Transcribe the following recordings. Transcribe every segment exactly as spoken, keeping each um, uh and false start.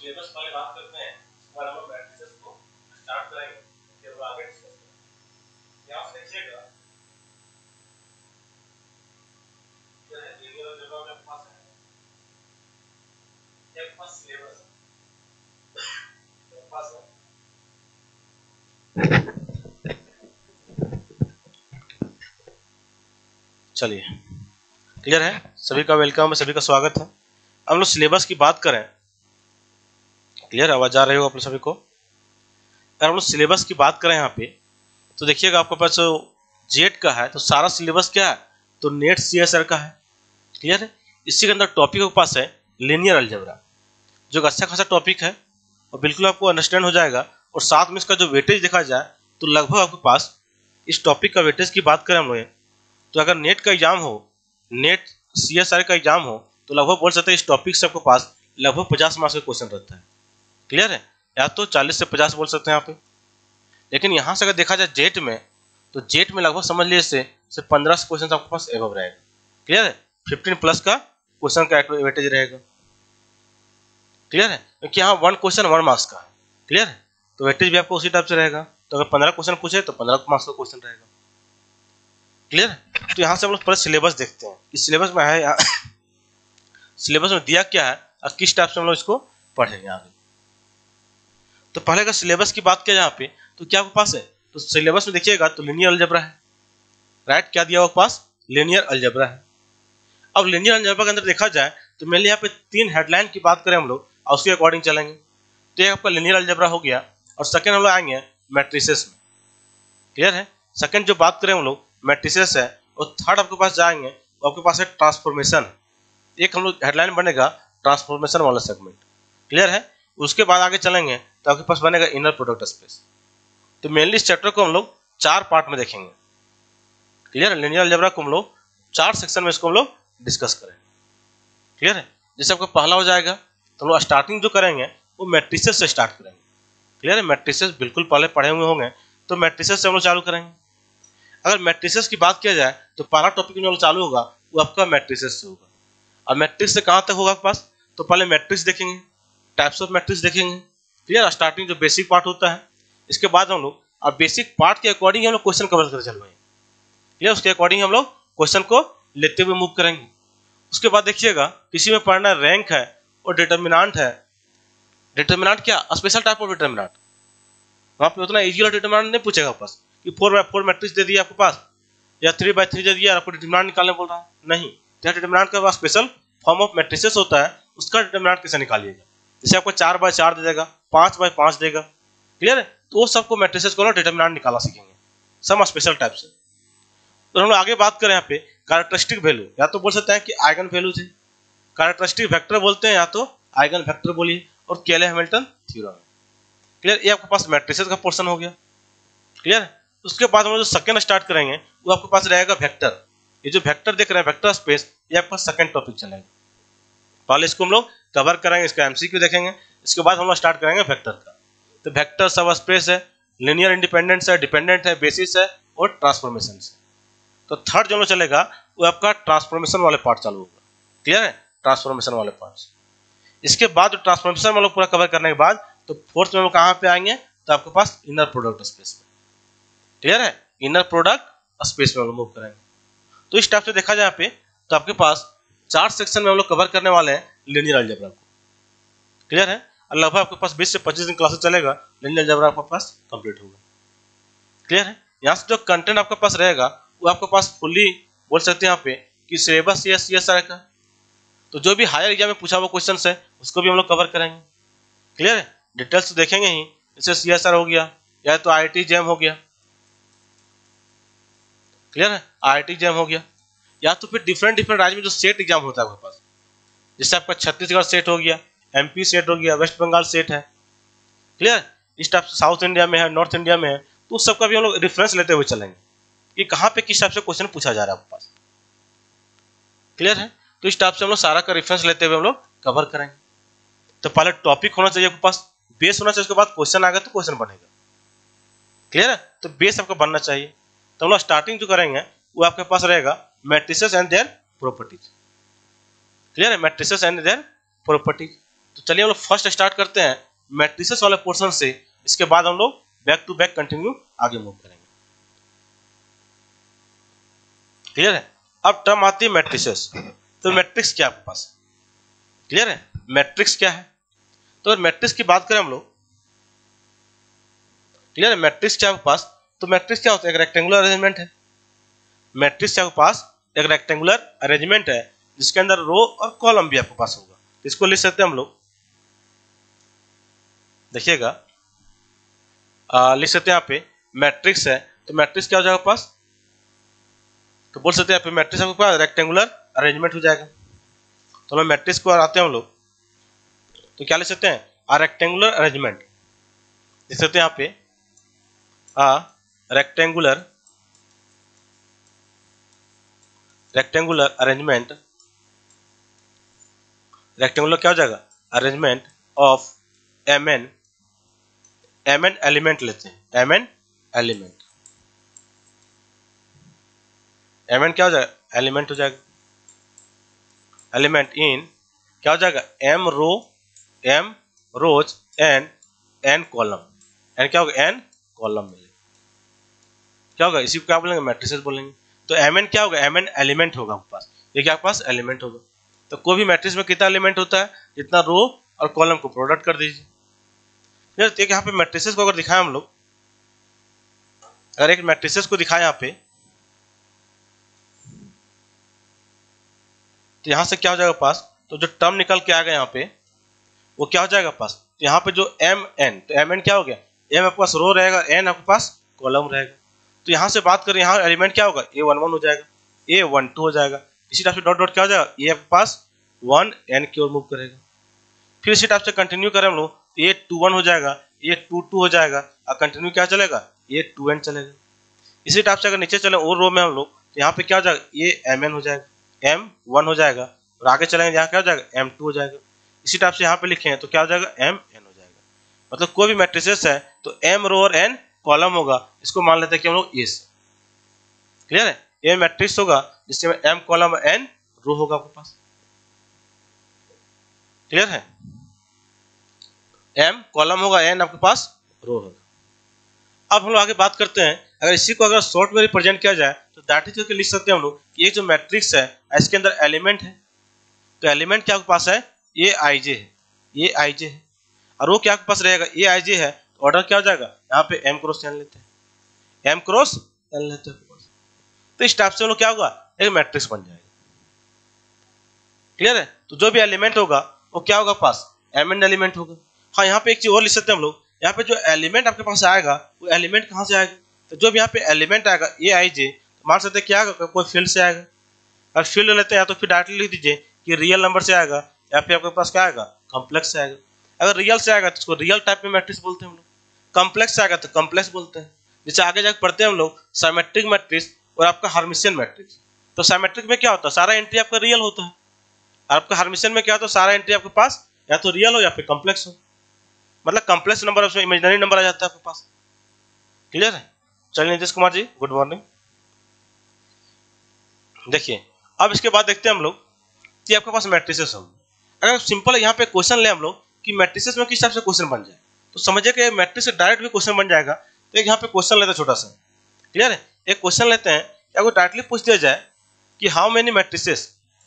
Syllabus वाले बात करते हैं, उसके बाद हम लोग मैट्रिसेस को स्टार्ट करेंगे, फिर वो आगे डिस्कस करेंगे। यहाँ से देखिएगा क्या है, लीनियर अलजेब्रा में आपके पास है एक पास सिलेबस एक पास है। चलिए क्लियर है, सभी का वेलकम, सभी का स्वागत है। हम लोग सिलेबस की बात करें, क्लियर आवाज आ रही हो आप लोग सभी को? अगर हम लोग सिलेबस की बात करें यहाँ पे तो देखिएगा आपके पास जो जेट का है तो सारा सिलेबस क्या है, तो नेट सीएसआर का है। क्लियर है, इसी के अंदर टॉपिक के पास है लीनियर अलजेब्रा, जो अच्छा खासा टॉपिक है और बिल्कुल आपको अंडरस्टैंड हो जाएगा। और साथ में इसका जो वेटेज देखा जाए तो लगभग आपके पास इस टॉपिक का वेटेज की बात करें हम लोग तो अगर नेट का एग्जाम हो, नेट सीएसआर का एग्जाम हो तो लगभग बोल सकते हैं इस टॉपिक से आपके पास लगभग पचास मार्क्स का क्वेश्चन रहता है। क्लियर है, या तो चालीस से पचास बोल सकते हैं यहाँ पे। लेकिन यहाँ से अगर देखा जाए जेट में तो जेट में लगभग समझ लीजिए से, से पंद्रह से क्वेश्चन आपके पास एबव रहेगा। क्लियर है, फिफ्टीन प्लस का क्वेश्चन का वेटेज रहेगा। क्लियर है, क्योंकि यहाँ वन क्वेश्चन वन मार्क्स का है। क्लियर है, तो वेटेज भी आपको उसी टाइप से रहेगा। तो अगर पंद्रह क्वेश्चन पूछे तो पंद्रह मार्क्स का क्वेश्चन रहेगा। क्लियर है, तो यहाँ से हम लोग पहले सिलेबस देखते हैं कि सिलेबस में है, सिलेबस में दिया क्या है और किस टाइप से हम लोग इसको पढ़ेंगे आगे। तो पहले का सिलेबस की बात किया यहाँ पे तो क्या आपके पास है, तो सिलेबस में देखिएगा तो लीनियर अलजेब्रा है। राइट, क्या दिया हुआ पास, लीनियर अलजेब्रा है। अब लीनियर अलजेब्रा के अंदर देखा जाए तो मेनली यहाँ पे तीन हेडलाइन की बात करें हम लोग और उसके अकॉर्डिंग चलेंगे। तो ये आपका लीनियर अलजेब्रा हो गया और सेकंड हम लोग आएंगे मैट्रिसेस में। क्लियर है, सेकंड जो बात करें हम लोग मैट्रिसेस है और थर्ड आपके पास जाएंगे तो आपके पास है ट्रांसफॉर्मेशन। एक हम लोग हेडलाइन बनेगा ट्रांसफॉर्मेशन वाला सेगमेंट। क्लियर है, उसके बाद आगे चलेंगे तो आपके पास बनेगा इनर प्रोडक्ट स्पेस। तो मेनली इस चैप्टर को हम लोग चार पार्ट में देखेंगे। क्लियर है, लीनियर अलजेब्रा को हम लोग चार सेक्शन में इसको हम लोग डिस्कस करेंगे। क्लियर है, जैसे आपका पहला हो जाएगा तो हम लोग स्टार्टिंग जो करेंगे वो मैट्रिसेस से स्टार्ट करेंगे। क्लियर है, मैट्रिसेस बिल्कुल पहले पढ़े हुए होंगे तो मैट्रिसेस से हम लोग चालू करेंगे। अगर मैट्रिसेस की बात किया जाए तो पहला टॉपिक जो चालू होगा वो आपका मैट्रिसेस से होगा। और मैट्रिक्स से कहाँ तक होगा आपके पास, तो पहले मैट्रिक्स देखेंगे, टाइप्स ऑफ मैट्रिक्स देखेंगे। क्लियर, स्टार्टिंग जो बेसिक पार्ट होता है, इसके बाद हम लोग अब बेसिक पार्ट के अकॉर्डिंग हम लोग क्वेश्चन कवर करते चलवाएंगे। क्लियर, उसके अकॉर्डिंग हम लोग क्वेश्चन को लेते हुए मूव करेंगे। उसके बाद देखिएगा किसी में पढ़ना रैंक है और डिटर्मिनेंट है। डिटर्मिनेंट क्या, स्पेशल टाइप ऑफ डिटर्मिनेंट, वहाँ पे उतना इजी वाला डिटर्मिनेंट नहीं पूछेगा आपके पास कि फोर बाय फोर मैट्रिक्स दे दिया आपके पास या थ्री बाय थ्री दे दिया और आपको डिटर्मिनेंट निकालने बोल रहा है। नहीं, डिटर्मिनेंट का पास स्पेशल फॉर्म ऑफ मैट्रिसेस होता है, उसका डिटर्मिनेंट कैसे निकालिएगा। जैसे आपको चार बाय चार दे देगा, पाँच बाय पाँच देगा। क्लियर है, तो वो सबको मैट्रिसेस को डिटर्मिनेंट निकाला सीखेंगे सब स्पेशल टाइप से। तो हम लोग आगे बात करें यहाँ पे कैरेक्टरिस्टिक वैल्यू, या तो बोल सकते हैं कि आइगन वैल्यू थे, कैरेक्टरिस्टिक वेक्टर बोलते हैं या तो आइगन वेक्टर बोलिए, और केले हैमिल्टन थ्योरम। क्लियर, ये आपके पास मैट्रिसेस का पोर्शन हो गया। क्लियर, उसके बाद हम लोग जो सेकंड स्टार्ट करेंगे वो आपके पास रहेगा वेक्टर। ये जो वेक्टर देख रहे हैं वेक्टर स्पेस, ये आपका सेकंड टॉपिक चलेगा। पहले इसको हम लोग कवर करेंगे, इसका एमसीक्यू देखेंगे, इसके बाद हम लोग स्टार्ट करेंगे वेक्टर का। तो वेक्टर सब स्पेस है, लीनियर इंडिपेंडेंस है, डिपेंडेंट है, बेसिस है और ट्रांसफॉर्मेशन है। तो थर्ड जो चलेगा वो आपका ट्रांसफॉर्मेशन वाले पार्ट चालू होगा। क्लियर है, ट्रांसफॉर्मेशन वाले पार्ट। इसके बाद ट्रांसफॉर्मेशन हम लोग पूरा कवर करने के बाद तो फोर्थ में हम लोग कहाँ पे आएंगे, तो आपके पास इनर प्रोडक्ट स्पेस में। क्लियर है, इनर प्रोडक्ट स्पेस में हम लोग मूव करेंगे। तो इस टाइप से देखा जाए यहाँ पे तो आपके पास चार सेक्शन में हम लोग कवर करने वाले हैं लीनियर अलजेब्रा को। क्लियर है, लगभग आपके पास बीस से पच्चीस दिन क्लासेस चलेगा, लीनियर अलजेब्रा आपके पास कंप्लीट होगा। क्लियर है, यहाँ से जो कंटेंट आपके पास रहेगा वो आपके पास फुल्ली बोल सकते हैं यहाँ पे कि सिलेबस या सीएसआर का। तो जो भी हायर एग्जाम में पूछा हुआ क्वेश्चन है उसको भी हम लोग कवर करेंगे। क्लियर है, डिटेल्स तो देखेंगे ही, जैसे सीएसआर हो गया या तो आईआईटी जैम हो गया। क्लियर है, आईआईटी जैम हो गया, या तो फिर डिफरेंट डिफरेंट राज्य में जो सेट एग्जाम होता है आपके पास, जैसे आपका छत्तीसगढ़ सेट हो गया, एमपी सेट हो गया, वेस्ट बंगाल सेट है। क्लियर, इस टाइप से साउथ इंडिया में है, नॉर्थ इंडिया में है, तो उस सबका भी हम लोग रेफरेंस लेते हुए चलेंगे कि कहाँ पे किस टाइप से क्वेश्चन पूछा जा रहा है आपके पास। क्लियर है, तो इस टाइप से हम लोग सारा का रेफरेंस लेते हुए हम लोग कवर करेंगे। तो पहले टॉपिक होना चाहिए आपके पास, बेस होना चाहिए, उसके बाद क्वेश्चन आ गया तो क्वेश्चन बनेगा। क्लियर है, तो बेस आपका बनना चाहिए। तो हम लोग स्टार्टिंग जो करेंगे वो आपके पास रहेगा matrices and their properties. Clear है, मैट्रिसेस एंड देयर प्रॉपर्टीज। तो चलिए हम लोग फर्स्ट स्टार्ट करते हैं मैट्रिसेस वाले पोर्शन से, इसके बाद हम लोग बैक टू बैक कंटिन्यू आगे मूव करेंगे। क्लियर है? अब टर्म आती है मैट्रिसेस। तो मैट्रिक्स क्या है आपके पास? क्लियर है? मैट्रिक्स क्या है? तो अगर मैट्रिक्स की बात करें हम लोग, क्लियर है, मैट्रिक्स क्या है आपके पास? तो मैट्रिक्स क्या होता है? एक रेक्टेंगुलर अरेंजमेंट है। मैट्रिक्स क्या आपके पास? एक रेक्टेंगुलर अरेंजमेंट है जिसके अंदर रो और कॉलम भी आपके पास होगा। इसको लिख सकते हैं हम लोग, देखिएगा, लिख सकते हैं यहाँ पे मैट्रिक्स है। तो मैट्रिक्स क्या हो जाएगा पास? तो बोल सकते हैं यहाँ पे मैट्रिक्स आपके पास रेक्टेंगुलर अरेंजमेंट हो जाएगा। तो हम मैट्रिक्स को आते हैं हम लोग, तो क्या लिख सकते हैं? आ रेक्टेंगुलर अरेंजमेंट लिख सकते हैं यहाँ पे, आ रेक्टेंगुलर रेक्टेंगुलर अरेंजमेंट रेक्टेंगुलर क्या हो जाएगा? Arrangement of M N M N element लेते हैं, M N element M N क्या हो जाएगा? एलिमेंट हो जाएगा। एलिमेंट इन क्या हो जाएगा? M row M rows and N column. N क्या होगा? एन कॉलम मिलेगा। क्या होगा? इसी को क्या बोलेंगे? मैट्रिसेस बोलेंगे। तो एम एन क्या होगा? एम एन एलिमेंट होगा आपके पास। ये क्या आपके पास? एलिमेंट होगा। तो कोई भी मैट्रिक्स में कितना एलिमेंट होता है? जितना रो और कॉलम को प्रोडक्ट कर दीजिए। एक यहाँ पे मैट्रिसेस को अगर दिखाएं हम लोग, अगर एक मैट्रिसेस को दिखाएं यहाँ पे, तो यहाँ से क्या हो जाएगा पास? तो जो टर्म निकल के आएगा यहाँ पे वो क्या हो जाएगा पास? तो यहाँ पे जो एम एन, तो एम एन क्या हो गया? एम आपके पास रो रहेगा, एन आपके पास कॉलम रहेगा। तो यहाँ से बात करें, यहाँ एलिमेंट क्या होगा? ए वन वन हो जाएगा, ए वन टू हो जाएगा। इसी टाइप से डॉट डॉट क्या हो जाएगा? ए आपके पास वन एन की ओर मूव करेगा। फिर इसी टाइप से कंटिन्यू करें हम लोग, ए टू वन हो जाएगा, ए टू टू हो जाएगा, और कंटिन्यू क्या चलेगा? ए टू एन चलेगा। इसी टाइप से अगर नीचे चले और रो में हम लोग, तो यहाँ पे क्या हो जाएगा? ए एम एन हो जाएगा, एम वन हो जाएगा, और आगे चलेंगे यहाँ क्या हो जाएगा? एम टू हो जाएगा। इसी टाइप से यहाँ पे लिखे हैं तो क्या हो जाएगा? एम एन हो जाएगा। मतलब कोई भी मैट्रिसेस है तो एम रो और एन कॉलम होगा, इसको मान लेते हैं कि हम लोग ए से। क्लियर है? ये मैट्रिक्स होगा जिसमें एम कॉलम एन रो होगा आपके पास। क्लियर है? एम कॉलम होगा, एन आपके पास रो होगा। अब हम लोग आगे बात करते हैं, अगर इसी को अगर शॉर्ट में रिप्रेजेंट किया जाए तो दाटी करके लिख सकते हैं हम लोग कि ये जो मैट्रिक्स है इसके अंदर एलिमेंट है। तो एलिमेंट क्या आपके पास है? ये आई जे है, ये आई जे है, और वो क्या आपके पास रहेगा? ये आई जे है। तो ऑर्डर क्या हो जाएगा? यहाँ पे एम क्रॉस एन लेते हैं, एम क्रॉस एन लेते हैं। तो इस टाइप से हम लोग क्या होगा? एक मैट्रिक्स बन जाएगा। क्लियर है? तो जो भी एलिमेंट होगा वो क्या होगा पास? एम एन एलिमेंट होगा। हाँ, यहाँ पे एक चीज और लिख सकते हैं हम लोग, यहाँ पे जो एलिमेंट आपके पास आएगा वो एलिमेंट कहाँ से आएगा? तो जो भी यहाँ पे एलिमेंट आएगा ए आई जे, मान सकते हैं क्या आएगा? कोई फील्ड से आएगा। अगर फील्ड लेते हैं तो फिर डायरेक्टली लिख दीजिए कि रियल नंबर से आएगा, या फिर आपके पास क्या आएगा? कॉम्प्लेक्स से आएगा। अगर रियल से आएगा तो उसको रियल टाइप में मैट्रिक्स बोलते हैं हम लोग, कॉम्प्लेक्स से आएगा तो कॉम्प्लेक्स बोलते हैं। जैसे आगे जाकर पढ़ते हैं हम लोग सिमेट्रिक मैट्रिक्स और आपका हर्मिशियन मैट्रिक्स। तो सिमेट्रिक में क्या होता है? सारा एंट्री आपका रियल होता है, और आपका हर्मिशियन में क्या होता है? सारा एंट्री आपके पास या तो रियल हो या फिर कॉम्प्लेक्स हो, मतलब कॉम्प्लेक्स नंबर उसमें इमेजिनरी नंबर आ जाता है आपके पास। क्लियर है? चलिए नीतीश कुमार जी, गुड मॉर्निंग। देखिए अब इसके बाद देखते हैं हम लोग कि आपके पास मैट्रिसेस होंगे। अगर सिंपल यहाँ पे क्वेश्चन ले हम लोग कि मैट्रिसेस में किस टाइप से क्वेश्चन बन जाए, तो समझिए कि मैट्रिक्स से डायरेक्ट भी क्वेश्चन बन जाएगा। तो एक यहाँ पे क्वेश्चन लेते हैं छोटा सा। क्लियर है? एक क्वेश्चन लेते हैं, आपको डायरेक्टली पूछ दिया जाए कि how many matrices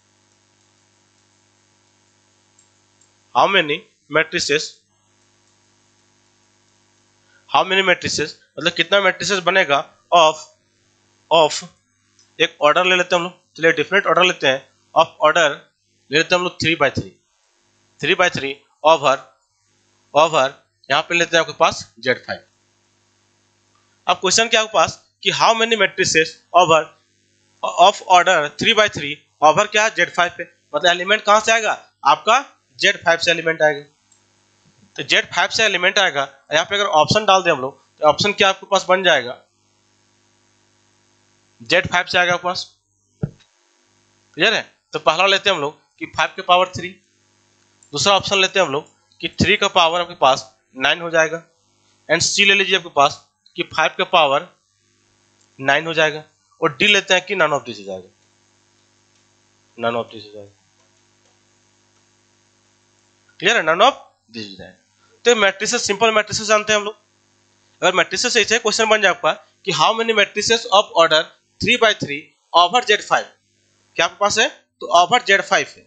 how many matrices how many matrices मतलब कितना मैट्रिसेस बनेगा ऑफ ऑफ एक ऑर्डर ले लेते हैं हम लोग। चलिए डिफरेंट ऑर्डर लेते हैं। ऑफ ऑर्डर ले लेते हैं हम लोग three by three three by three over over यहाँ पे लेते हैं आपके पास जेड फाइव। अब क्वेश्चन क्या है आपके पास कि how many matrices over of order three by three over क्या जेड फाइव पे, मतलब एलिमेंट कहाँ से आएगा? आपका जेड फाइव से एलिमेंट आएगा। तो जेड फाइव से एलिमेंट आएगा, यहाँ पे अगर ऑप्शन डाल दें हम लोग तो ऑप्शन क्या आपके पास बन जाएगा? जेड फाइव से आएगा आपके पास। क्लियर है? तो पहला लेते हैं हम लोग कि फाइव के पावर थ्री, दूसरा ऑप्शन लेते हैं हम लोग कि थ्री का पावर आपके पास नाइन हो जाएगा, एंड सी ले लीजिए आपके पास कि फाइव का पावर नाइन हो जाएगा, और डी लेते हैं कि नन ऑफ दिस हो जाएगा, नन ऑफ दिस हो जाएगा। क्लियर है, none of this is right. तो मैट्रिसेस, सिंपल मैट्रिसेस जानते हैं हम लोग। अगर मैट्रिसेस ऐसे क्वेश्चन बन जाए आपका कि how many matrices of order three by three over Z five, क्या आपके पास है, तो ओवर जेड फाइव है,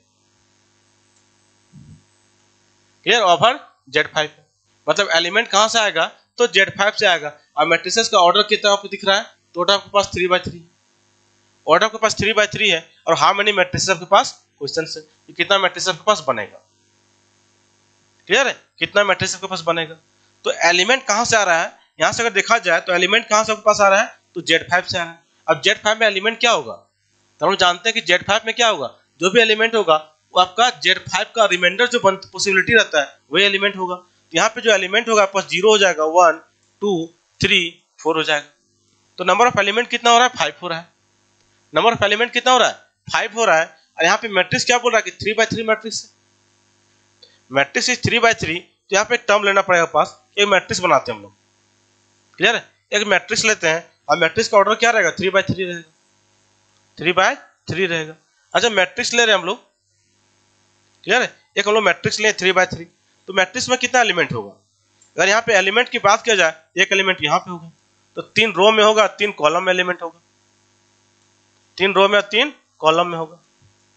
क्लियर, ओवर जेड फाइव है, मतलब एलिमेंट कहां से आएगा, तो जेड फाइव से आएगा। और मैट्रिसेस का ऑर्डर कितना आपको दिख रहा है, तो ऑर्डर आपके पास थ्री बाई थ्री, ऑर्डर आपके पास थ्री बाई थ्री है, और हाउ मेनी मैट्रिसेस आपके पास क्वेश्चन से, कितना मैट्रिसेस आपके पास बनेगा, क्लियर है, कितना मैट्रिसेस आपके पास बनेगा। तो एलिमेंट कहां से आ रहा है, यहां से अगर देखा जाए तो एलिमेंट कहां से आपके पास आ रहा है, तो जेड फाइव से आ रहा है। अब जेड फाइव में एलिमेंट क्या होगा, तो हम लोग जानते हैं कि जेड फाइव में क्या होगा, जो भी एलिमेंट होगा वो आपका जेड फाइव का रिमाइंडर जो पॉसिबिलिटी रहता है वही एलिमेंट होगा। तो यहाँ पे जो एलिमेंट होगा आपके पास जीरो हो जाएगा, वन टू थ्री फोर हो जाएगा। तो नंबर ऑफ एलिमेंट कितना हो रहा है, फाइव हो रहा है, नंबर ऑफ एलिमेंट कितना हो रहा है, फाइव हो रहा है। और यहाँ पे मैट्रिक्स क्या बोल रहा है कि थ्री बाई थ्री मैट्रिक्स है, matrix is three by three. तो यहाँ पे एक टर्म लेना पड़ेगा पास, एक मैट्रिक्स बनाते हैं हम लोग, क्लियर है, एक मैट्रिक्स लेते हैं और मैट्रिक्स का ऑर्डर क्या रहेगा, थ्री बाई थ्री रहेगा, थ्री बाई थ्री रहेगा। अच्छा मैट्रिक्स ले रहे हैं हम लोग, क्लियर है, एक हम लोग मैट्रिक्स ले थ्री बाई थ्री, तो मैट्रिक्स में कितना एलिमेंट होगा, अगर यहाँ पे एलिमेंट की बात किया जाए, एक एलिमेंट यहाँ पे होगा, तो तीन रो में होगा, तीन कॉलम में एलिमेंट होगा, तीन रो में और तीन कॉलम में होगा।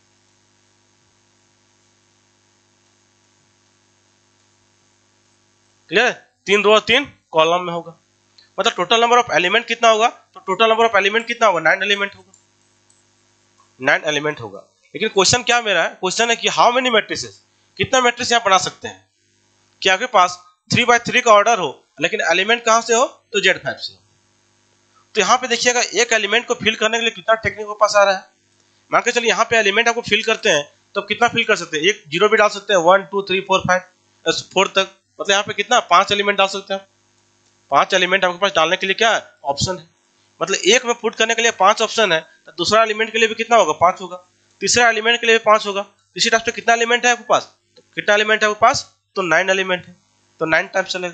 क्लियर है, तीन रो और तीन कॉलम में होगा, मतलब टोटल नंबर ऑफ एलिमेंट कितना होगा, तो टोटल नंबर ऑफ एलिमेंट कितना होगा, नाइन एलिमेंट होगा, नाइन एलिमेंट होगा। लेकिन क्वेश्चन क्या मेरा है, क्वेश्चन है कि हाउ मेनी मैट्रिसेस, कितना मैट्रिक्स यहाँ बना सकते हैं, कि आपके पास थ्री बाई थ्री का ऑर्डर हो लेकिन एलिमेंट कहां से हो, तो जेड फाइव से हो। तो यहाँ पे देखिएगा एक एलिमेंट को फिल करने के लिए कितना टेक्निक के पास आ रहा है, मान के चलिए यहाँ पे एलिमेंट आपको फिल करते हैं तो कितना फिल कर सकते हैं, एक जीरो भी डाल सकते हैं, one two three four five four तक, मतलब यहाँ पे कितना पांच एलिमेंट डाल सकते हैं, पांच एलिमेंट आपके पास डालने के लिए क्या ऑप्शन है, मतलब एक में पुट करने के लिए पांच ऑप्शन है, तो दूसरा एलिमेंट के लिए भी कितना होगा, पांच होगा, तीसरा एलिमेंट के लिए भी पांच होगा। इसी टाइप से कितना एलिमेंट है आपके पास, तो कितना एलिमेंट है आपके पास, तो नाइन एलिमेंट है, तो नाइन टाइप चलेगा,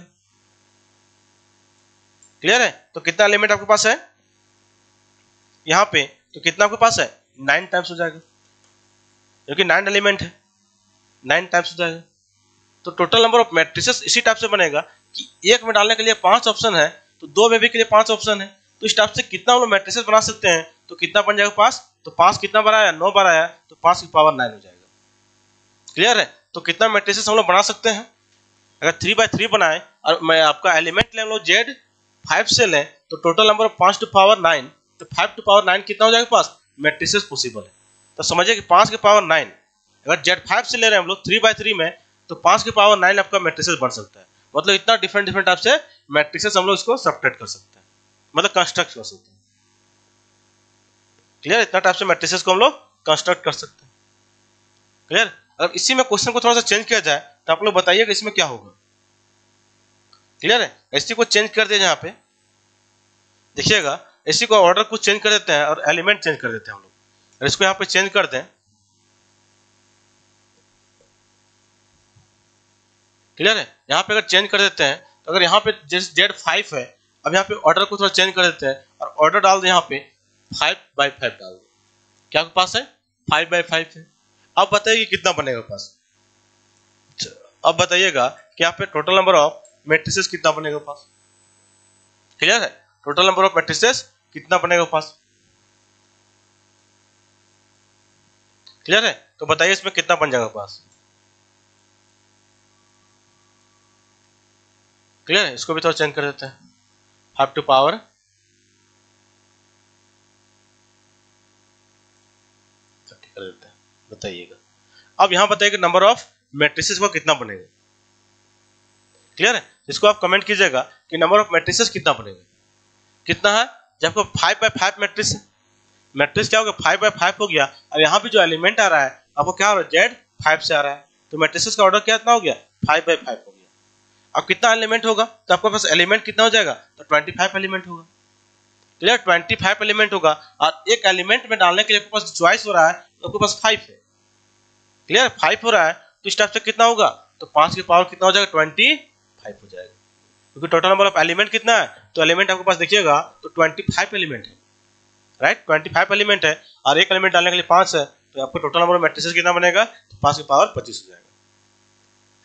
क्लियर है। तो कितना एलिमेंट आपके पास है यहाँ पे, तो कितना आपके पास है, नाइन टाइम्स हो जाएगा, क्योंकि नाइन एलिमेंट है, नाइन टाइम्स हो जाएगा। तो टोटल नंबर ऑफ मैट्रिसेस इसी टाइप से बनेगा कि एक में डालने के लिए पांच ऑप्शन है, तो दो में भी के लिए पांच ऑप्शन है, तो इस टाइप से कितना हम लोग मैट्रिसेस बना सकते हैं, तो कितना बन जाएगा पास, तो पांच कितना बार आया, नौ बार आया, तो पांच की पावर नाइन हो जाएगा, क्लियर है। तो कितना मैट्रिसेस हम लोग बना सकते हैं, अगर थ्री बाई थ्री बनाए और मैं आपका एलिमेंट ले लो जेड फाइव से लें, तो टोटल नंबर ऑफ पांच टू पावर नाइन, तो फाइव टू पावर नाइन कितना हो जाएगा पास, मैट्रिसेस पॉसिबल है। तो समझिए कि पांच की पावर नाइन, अगर जेड फाइव से ले रहे हैं हम लोग थ्री बाई थ्री में, तो पांच की पावर नाइन आपका मैट्रिसेस बन सकता है, मतलब इतना डिफरेंट डिफरेंट टाइप से मैट्रिसेस हम लोग इसको सब्ट्रैक्ट कर सकते हैं, मतलब कंस्ट्रक्ट कर सकते हैं, क्लियर, इतना टाइप से मैट्रिसेस को हम लोग कंस्ट्रक्ट कर सकते हैं, क्लियर। अब इसी में क्वेश्चन को थोड़ा सा चेंज किया जाए तो आप लोग बताइएगा इसमें क्या होगा, क्लियर है। इसी को चेंज कर दिया, यहाँ पे देखिएगा, इसी को ऑर्डर को चेंज कर देते हैं और एलिमेंट चेंज कर देते हैं हम लोग, और इसको यहाँ पे चेंज कर दें, क्लियर है। यहाँ पे अगर चेंज कर देते हैं तो अगर यहाँ पे जैसे जेड फाइव है, अब यहाँ पे ऑर्डर को थोड़ा चेंज कर देते हैं और ऑर्डर डाल दें यहाँ पे फाइव बाई फाइव डाल दें, क्या आपके पास है, फाइव बाई फाइव है। अब बताइए कितना बनेगा पास, अब बताइएगा कि यहाँ पे टोटल नंबर ऑफ मैट्रिसेस कितना बनेगा पास, क्लियर है, टोटल नंबर ऑफ मैट्रिसेस कितना बनेगा पास, क्लियर है। तो बताइए इसमें कितना बन जाएगा पास, क्लियर है। इसको भी थोड़ा चेंज कर देते हैं, फाइव टू पावर कर देते हैं, बताइएगा। अब यहां बताइएगा नंबर ऑफ मैट्रिसेस का कितना बनेगा, क्लियर है। इसको आप कमेंट कीजिएगा कि नंबर ऑफ मैट्रिसेस कितना बनेगा, कितना है, जब आपको फाइव बाई फाइव मैट्रिक्स है, मैट्रिक्स क्या होगा, फाइव बाई फाइव हो गया, और यहाँ पे जो एलिमेंट आ रहा है आपको क्या हो रहा है, जेड फाइव से आ रहा है, तो मैट्रिसेस का ऑर्डर क्या इतना हो गया, फाइव बाई फाइव हो गया। अब कितना एलिमेंट होगा, तो आपके पास एलिमेंट कितना हो जाएगा, तो ट्वेंटी फाइव एलिमेंट होगा, क्लियर, ट्वेंटी फाइव एलिमेंट होगा, और एक एलिमेंट में डालने के लिए आपके पास चॉइस हो रहा है, तो आपके पास फाइव है, क्लियर, फाइव हो रहा है, तो इस टाइप से कितना होगा, तो पांच की पावर कितना हो जाएगा, ट्वेंटी फाइव हो जाएगा, क्योंकि टोटल नंबर ऑफ एलिमेंट कितना है, तो एलिमेंट आपके पास देखिएगा तो ट्वेंटी फाइव एलिमेंट है, राइट, ट्वेंटी फाइव एलिमेंट है, और एक एलिमेंट डालने के लिए पांच है, तो आपको टोटल नंबर ऑफ मैट्रिसेस कितना बनेगा, तो पांच की पावर पच्चीस हो जाएगा,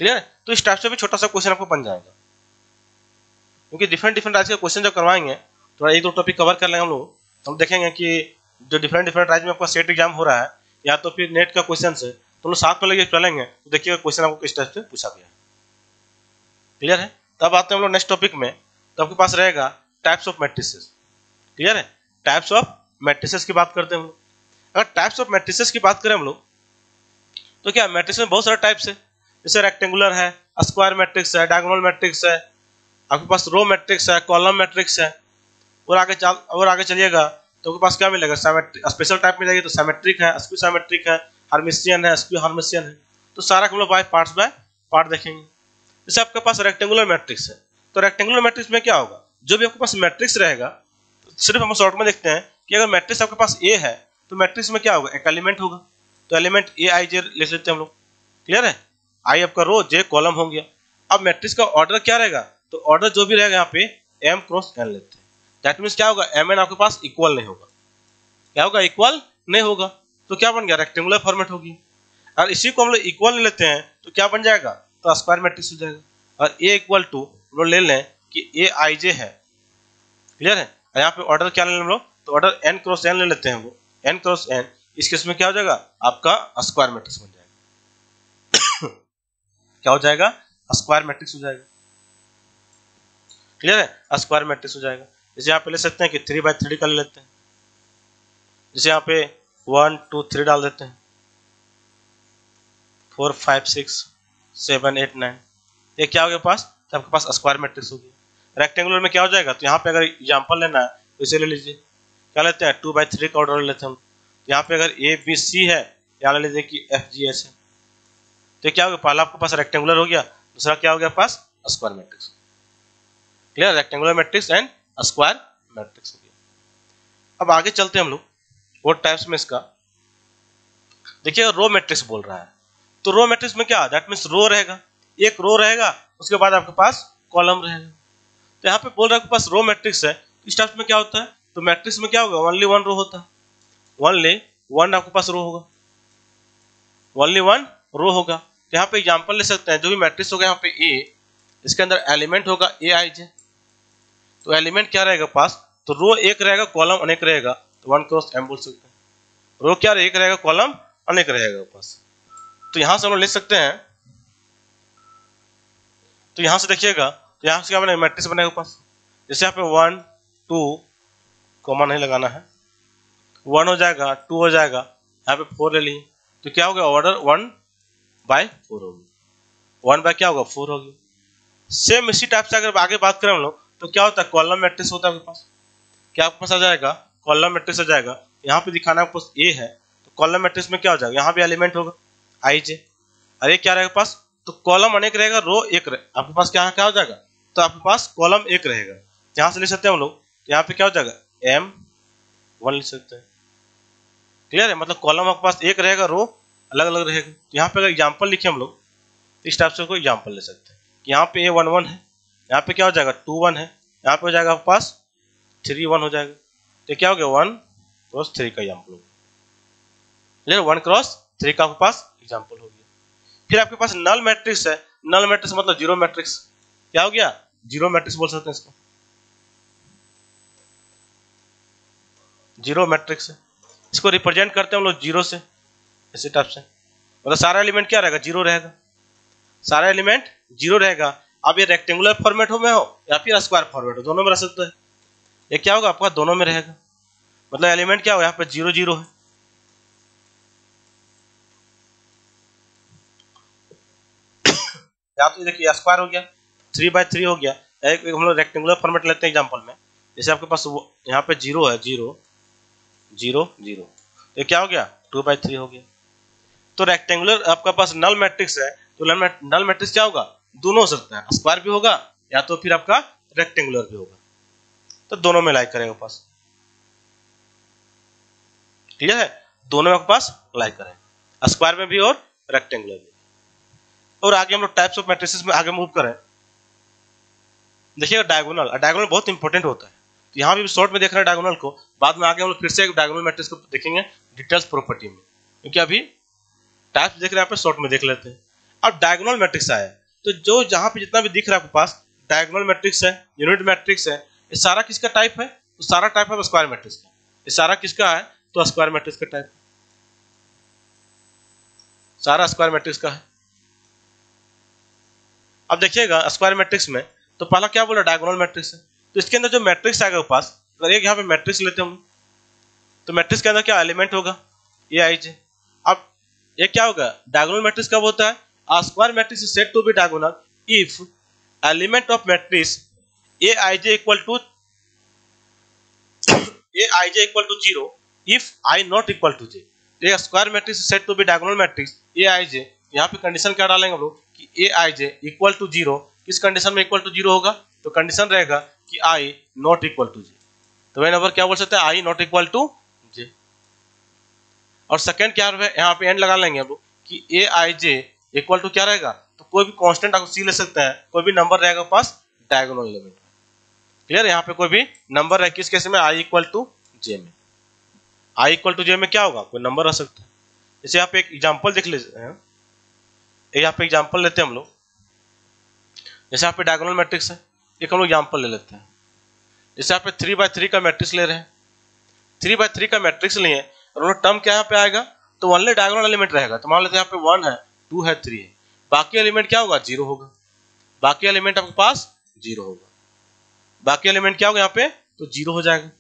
क्लियर है? तो इस टाइप से भी छोटा सा क्वेश्चन आपको बन जाएगा, क्योंकि डिफरेंट डिफरेंट राज्य के क्वेश्चन जब करवाएंगे थोड़ा एक दो टॉपिक कवर कर लेंगे हम लोग, तो हम देखेंगे कि जो डिफरेंट डिफरेंट राज्य में आपका सेट एग्जाम हो रहा है या तो फिर नेट का क्वेश्चन है, तो हम लोग साथ में लेके चलेंगे तो देखिएगा क्वेश्चन आपको किस टाइप से पूछा गया है। क्लियर है? तब आते हैं हम लोग नेक्स्ट टॉपिक में, तो आपके पास रहेगा टाइप्स ऑफ मैट्रिसेस। क्लियर है? टाइप्स ऑफ मैट्रिसेस की बात करते हैं हम लोग। अगर टाइप्स ऑफ मैट्रिसेस की बात करें हम लोग, तो क्या मैट्रिक्स में बहुत सारे टाइप्स है, जैसे रेक्टेंगुलर है, स्क्वायर मैट्रिक्स है, डायगोनल मैट्रिक्स है, आपके पास रो मैट्रिक्स है, कॉलम मैट्रिक्स है, और आगे चल और आगे चलिएगा तो आपके पास क्या मिलेगा, स्पेशल टाइप मिलेगी, तो सिमेट्रिक है, स्क्यू सिमेट्रिक है, हर्मिशियन है, स्क्यू हर्मिशियन है। तो सारा हम लोग बाय पार्ट्स बाय पार्ट देखेंगे। जैसे आपके पास रेक्टेंगुलर मैट्रिक्स है, तो रेक्टेंगुलर मैट्रिक्स में क्या होगा, जो भी आपके पास मैट्रिक्स रहेगा, तो सिर्फ हम शॉर्ट में देखते हैं कि अगर मैट्रिक्स आपके पास ए है तो मैट्रिक्स में क्या होगा, एक एलिमेंट होगा, तो एलिमेंट ए आई जे लिख लेते हैं हम लोग। क्लियर है? आई आपका रो, जे कॉलम हो गया। अब मैट्रिक्स का ऑर्डर क्या रहेगा, तो ऑर्डर जो भी रहेगा यहाँ पे एम क्रॉस एन लेते हैं। दैट मीन्स क्या होगा, एम एन आपके पास इक्वल नहीं होगा। क्या होगा, इक्वल नहीं होगा, तो क्या बन गया, रेक्टेंगुलर फॉर्मेट होगी। और इसी को हम लोग इक्वल ले लेते हैं तो क्या बन जाएगा, तो स्क्वायर मैट्रिक्स हो जाएगा। और ए इक्वल टू हम लोग ले लें कि ए आई जे है। क्लियर है? यहाँ पे ऑर्डर क्या ले हम लोग, तो ऑर्डर एन क्रॉस एन ले लेते हैं, वो एन क्रॉस एन। इस केस में क्या हो जाएगा, आपका स्क्वायर मैट्रिक्स बन जाएगा। क्या हो जाएगा, स्क्वायर मैट्रिक्स हो जाएगा। क्लियर है? स्क्वायर मैट्रिक्स हो जाएगा। जैसे यहाँ पे ले सकते हैं कि थ्री बाई थ्री का ले लेते हैं, जैसे यहाँ पे वन टू थ्री डाल देते हैं, four five six seven eight nine, ये क्या हो गया पास, तो आपके पास स्क्वायर मैट्रिक्स हो गया। रेक्टेंगुलर में क्या हो जाएगा, तो यहाँ पे अगर एग्जाम्पल लेना है तो इसे ले लीजिए, क्या लेते हैं, टू बाई थ्री का ऑर्डर ले लेते हैं हम। यहाँ पे अगर ए बी सी है, यहाँ ले लीजिए कि एफ जी एच है। तो क्या हो गया, पहला आपके पास रेक्टेंगुलर हो गया, दूसरा क्या हो गया पास, square matrix. Clear? Rectangular matrix and square matrix हो गया। अब आगे चलते हैं हम लोग वो टाइप्स में इसका। देखिए रो मैट्रिक्स बोल रहा है, तो रो मैट्रिक्स में क्या, दैट मीन्स रो रहेगा, एक रो रहेगा, उसके बाद आपके पास कॉलम रहेगा। तो यहाँ पे बोल रहा है आपके पास रो मैट्रिक्स है, इस टाइप में क्या होता है, तो मैट्रिक्स में क्या होगा, ओनली वन रो होता है, ओनली वन आपके पास रो होगा, ओनली वन रो होगा। तो यहाँ पे एग्जाम्पल ले सकते हैं, जो भी मैट्रिक्स होगा यहाँ पे ए, इसके अंदर एलिमेंट होगा ए आई जे। तो एलिमेंट क्या रहेगा पास, तो रो एक रहेगा, कॉलम अनेक रहेगा, तो वन क्रॉस एम बोल सकते हैं। रो क्या एक रहेगा, कॉलम अनेक रहेगा पास। तो यहां से हम लोग लिख सकते हैं, तो यहां से देखिएगा, तो यहां से क्या बनेगा, मैट्रिक्स बनेगा पास। जैसे यहाँ पे वन टू कॉमन नहीं लगाना है, वन हो जाएगा, टू हो जाएगा, यहाँ पे फोर ले लिए, तो क्या हो गया, ऑर्डर वन बाय फोर होगी, वन बाय क्या होगा, फोर होगी। सेम इसी टाइप से अगर आगे बात करें हम लोग, तो क्या होता है, कॉलम मैट्रिक्स होता है आपके पास। क्या आपके पास आ जाएगा, कॉलम मैट्रिक्स आ जाएगा। यहाँ पे दिखाना आपके पास ए है, तो कॉलम मैट्रिक्स में क्या हो जाएगा, यहाँ पे एलिमेंट होगा आई जे, अरे क्या रहेगा पास, तो कॉलम अनेक रहेगा, रो एक रहे, आपके पास क्या क्या हो जाएगा, तो आपके पास कॉलम एक रहेगा। यहाँ से लिख सकते हैं हम लोग, यहाँ पे क्या हो जाएगा, एम वन लिख सकते हैं। क्लियर है? मतलब कॉलम आपके पास एक रहेगा, रो अलग अलग रहेगा। तो यहाँ पे अगर एग्जाम्पल लिखे हम लोग, इस टाइप से कोई एग्जाम्पल ले सकते हैं कि यहाँ पे ए वन वन है, यहाँ पे क्या हो जाएगा, टू वन है, यहाँ पे हो जाएगा आपके पास थ्री वन हो जाएगा। तो क्या हो गया, वन क्रॉस थ्री का एग्जाम्पल हो गया। क्लियर? वन क्रॉस थ्री का आपके पास एग्जाम्पल हो गया। फिर आपके पास नल मैट्रिक्स है, नल मैट्रिक्स मतलब जीरो मैट्रिक्स, क्या हो गया, जीरो मैट्रिक्स बोल सकते हैं इसको, जीरो मैट्रिक्स है। इसको रिप्रेजेंट करते हैं हम लोग जीरो से, इसी टाइप से, मतलब सारा एलिमेंट क्या रहेगा, जीरो रहेगा, सारा एलिमेंट जीरो रहेगा। अब ये रेक्टेंगुलर फॉर्मेट हो में हो या फिर स्क्वायर फॉर्मेट हो, दोनों में रह सकता है। ये क्या होगा, आपका दोनों में रहेगा, मतलब एलिमेंट क्या होगा, यहाँ पे जीरो जीरो है, या तो देखिए स्क्वायर हो गया, थ्री बाई थ्री हो गया। एक, एक हम लोग रेक्टेंगुलर फॉर्मेट लेते हैं एग्जांपल में, जैसे आपके पास यहाँ पे जीरो है, जीरो जीरो जीरो, तो क्या हो गया, टू बाई थ्री हो गया। तो रेक्टेंगुलर आपका पास नल मैट्रिक्स है, तो नल मैट्रिक्स क्या होगा, दोनों हो सकता है, स्क्वायर भी होगा या तो फिर आपका रेक्टेंगुलर भी होगा, तो दोनों में लाइक करेगा पास। क्लियर है? दोनों आपके पास लाइक करेगा, स्क्वायर में भी और रेक्टेंगुलर में। और आगे हम लोग टाइप्स ऑफ मैट्रिसेस में आगे मूव करें, देखिएगा डायगोनल, डायगोनल बहुत इंपॉर्टेंट होता है। तो यहाँ भी शॉर्ट में देख रहे हैं डायगोनल को, बाद में आगे हम लोग फिर से डायगोनल मैट्रिक्स को देखेंगे डिटेल्स प्रॉपर्टी में, क्योंकि अभी टाइप्स देख रहे हैं, यहाँ पे शॉर्ट में देख लेते हैं। अब डायगोनल मैट्रिक्स आया, तो जो जहां पे जितना भी दिख रहा है आपके पास डायगोनल मैट्रिक्स है, यूनिट मैट्रिक्स है, ये सारा किसका टाइप है? तो सारा टाइप है स्क्वायर मैट्रिक्स का। ये सारा किसका है? तो स्क्वायर मैट्रिक्स का टाइप, सारा स्क्वायर मैट्रिक्स का है। अब देखिएगा स्क्वायर मैट्रिक्स में तो पहला क्या बोला? डायगोनल मैट्रिक्स है। तो इसके अंदर जो मैट्रिक्स आएगा पास, अगर एक यहाँ पे मैट्रिक्स लेते हम तो मैट्रिक्स के अंदर क्या एलिमेंट होगा? ए आई जे। अब ये क्या होगा? डायगोनल मैट्रिक्स कब होता है? A square matrix is said to be diagonal if element of matrix a i j equal to a i j equal to zero if i not equal to j. ये square matrix is said to be diagonal matrix a i j. यहाँ पे condition क्या डालेंगे हम लोग कि a i j equal to zero. किस condition में इक्वल टू जीरो होगा? तो कंडीशन रहेगा कि आई नॉट इक्वल टू जे। तो वही नंबर क्या बोल सकते हैं? I not equal to j. और सेकंड क्या है? यहाँ पे एंड लगा लेंगे हम लोग कि a i j equal to क्या रहेगा? तो कोई भी कांस्टेंट आप सी ले सकते हैं, कोई भी नंबर रहेगा पास डायगोनल एलिमेंट में। क्लियर? यहाँ पे कोई भी नंबर है, किस केस में? आई इक्वल टू जे में। आई इक्वल टू जे में क्या होगा? कोई नंबर रह सकता है। जैसे यहाँ पे एक एग्जाम्पल देख लेते हैं, यहाँ पे एग्जाम्पल लेते हैं हम लोग। जैसे यहाँ पे डायगोनल मैट्रिक्स है, एक हम लोग एग्जाम्पल ले लेते हैं। जैसे यहाँ पे थ्री बाय थ्री का मैट्रिक्स ले रहे हैं, थ्री बाय थ्री का मैट्रिक्स लिए और वो टर्म क्या यहाँ पे आएगा? तो ओनली डायगोनल एलिमेंट रहेगा। तो मान लेते हैं यहाँ पे वन है, टू है, थ्री है, बाकी एलिमेंट क्या होगा? जीरो होगा। बाकी एलिमेंट आपके पास जीरो होगा। बाकी एलिमेंट क्या होगा यहाँ पे? तो जीरो हो जाएगा।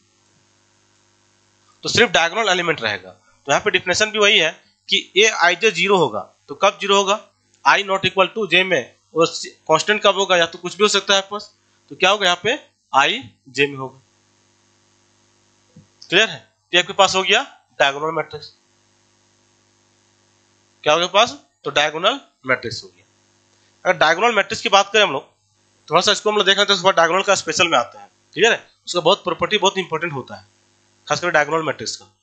तो सिर्फ डायगोनल एलिमेंट रहेगा। तो यहाँ पे डिफिनेशन भी वही है कि ए आई जे जीरो होगा। तो कब जीरो होगा? I not equal to j में। और कांस्टेंट कब होगा? या तो कुछ भी हो सकता है आपके पास। तो क्या होगा यहाँ पे? आई जे में होगा। क्लियर है? तो आपके पास हो गया डायगोनल मैट्रिक्स। क्या हो गया पास? तो डायगोनल मैट्रिक्स हो गया। अगर डायगोनल मैट्रिक्स की बात करें हम लोग, थोड़ा सा इसको हम लोग देख लेते हैं, उसके डायगोनल का स्पेशल में आता है। क्लियर है? उसका बहुत प्रॉपर्टी बहुत इंपॉर्टेंट होता है, खासकर डायगोनल मैट्रिक्स का।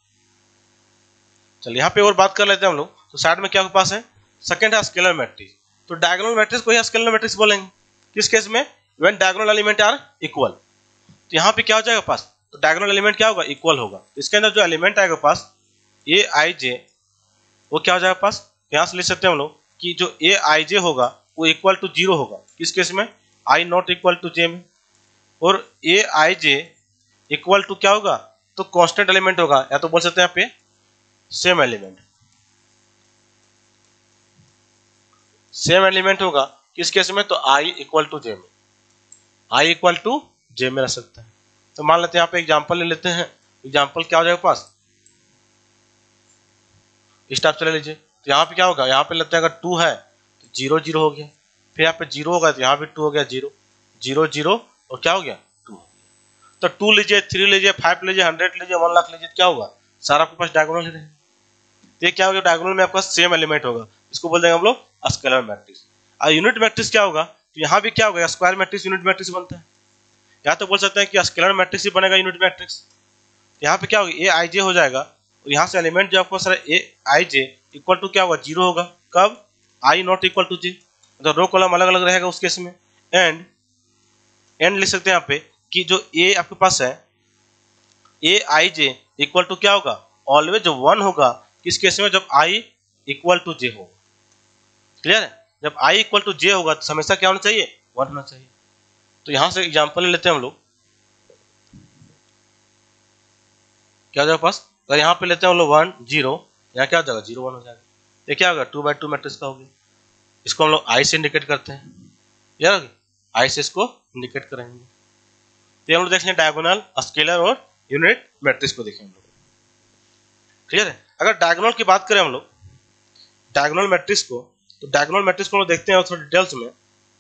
चलिए यहाँ पे और बात कर लेते हैं हम लोग। तो साइड में क्या आपके पास है? सेकंड है स्केलर मैट्रिक्स। तो डायगोनल मैट्रिक्स को ही स्केलर मैट्रिक्स बोलेंगे। किस केस में? When diagonal element are equal. तो यहाँ पे क्या हो जाएगा पास? तो डायगोनल एलिमेंट क्या होगा? इक्वल होगा। तो इसके अंदर जो एलिमेंट आएगा पास ए आई जे, वो क्या हो जाएगा पास? यहाँ से लिख सकते हैं हम लोग कि जो ए आई जे होगा वो इक्वल टू जीरो होगा। किस केस में? I not equal to j में। और ए आई जे इक्वल टू क्या होगा? तो कांस्टेंट एलिमेंट होगा, या तो बोल सकते हैं यहाँ पे सेम एलिमेंट। सेम एलिमेंट होगा किस केस में? तो आई इक्वल टू जे में। आई इक्वल टू जे में रह सकता है। तो मान लेते हैं यहाँ पे एग्जांपल ले लेते हैं। एग्जांपल क्या हो जाएगा पास? इस टाइप से ले लीजिए। तो यहाँ पे क्या होगा? यहाँ पे लेते हैं अगर टू है तो जीरो जीरो हो गया, फिर यहाँ पे जीरो होगा तो यहाँ पे टू हो गया, जीरो जीरो जीरो और क्या हो गया? टू हो गया। तो टू लीजिए, थ्री लीजिए, फाइव लीजिए, हंड्रेड लीजिए, वन लाख लीजिए, क्या होगा? सारा आपके पास डायगोनल ही रहेगा। तो ये क्या होगा? डायगोनल में आपका सेम एलिमेंट होगा। इसको बोल देंगे हम लोग स्केलर मैट्रिक्स। और यूनिट मैट्रिक्स क्या होगा? तो यहाँ भी क्या होगा? स्क्वायर मैट्रिक्स यूनिट मैट्रिक्स बनता है। या तो बोल सकते हैं कि स्केलर मैट्रिक्स ही बनेगा यूनिट मैट्रिक्स। यहाँ पे क्या होगा? ए आई जे हो जाएगा और यहाँ से एलिमेंट जो आपको sir a i j equal to क्या होगा? जीरो होगा। कब? I not equal to j. तो रो कॉलम अलग अलग रहेगा उस केस में। एंड एंड लिख सकते हैं यहाँ पे कि जो ए आपके पास है ए आई जे इक्वल टू क्या होगा? ऑलवेज जो वन होगा। किस केस में? जब आई इक्वल टू जे होगा। क्लियर है? जब आई इक्वल टू जे होगा तो हमेशा क्या होना चाहिए? वन होना चाहिए। तो यहां से एग्जांपल ले लेते हैं हम लोग। क्या हो जाएगा पास? अगर यहाँ पे लेते हैं हम लोग वन जीरो, यहाँ क्या हो जाएगा? जीरो वन हो जाएगा। ये क्या होगा? टू बाई टू मैट्रिक्स का हो गया। इसको हम लोग आई से इंडिकेट करते हैं। यार आई से इसको इंडिकेट करेंगे। तो हम लोग देख लें डायगोनल, स्केलर और यूनिट मैट्रिक्स को देखें हम लोग। क्लियर है? अगर डायगोनल की बात करें हम लोग, डायगोनल मैट्रिक्स को, तो डायगोनल मैट्रिक्स को हम लोग देखते हैं थोड़ा डिटेल्स में।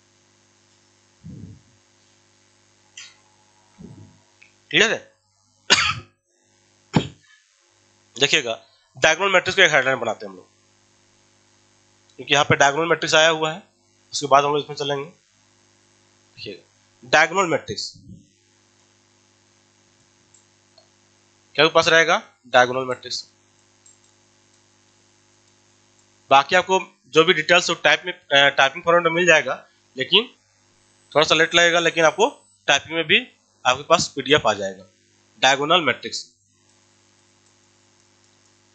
क्लियर है? देखिएगा डायगोनल मैट्रिक्स को एक हेडलाइन बनाते हैं हम लोग, क्योंकि यहाँ पे डायगोनल मैट्रिक्स आया हुआ है। उसके बाद हम लोग इसमें चलेंगे। देखिएगा डायगोनल मैट्रिक्स क्या के पास रहेगा? Diagonal matrix. बाकी आपको जो भी डिटेल्स टाइप में टाइपिंग फॉर्मेट में मिल जाएगा, लेकिन थोड़ा सा लेट लगेगा, लेकिन आपको टाइपिंग में भी आपके पास पीडीएफ आ जाएगा। Diagonal matrix.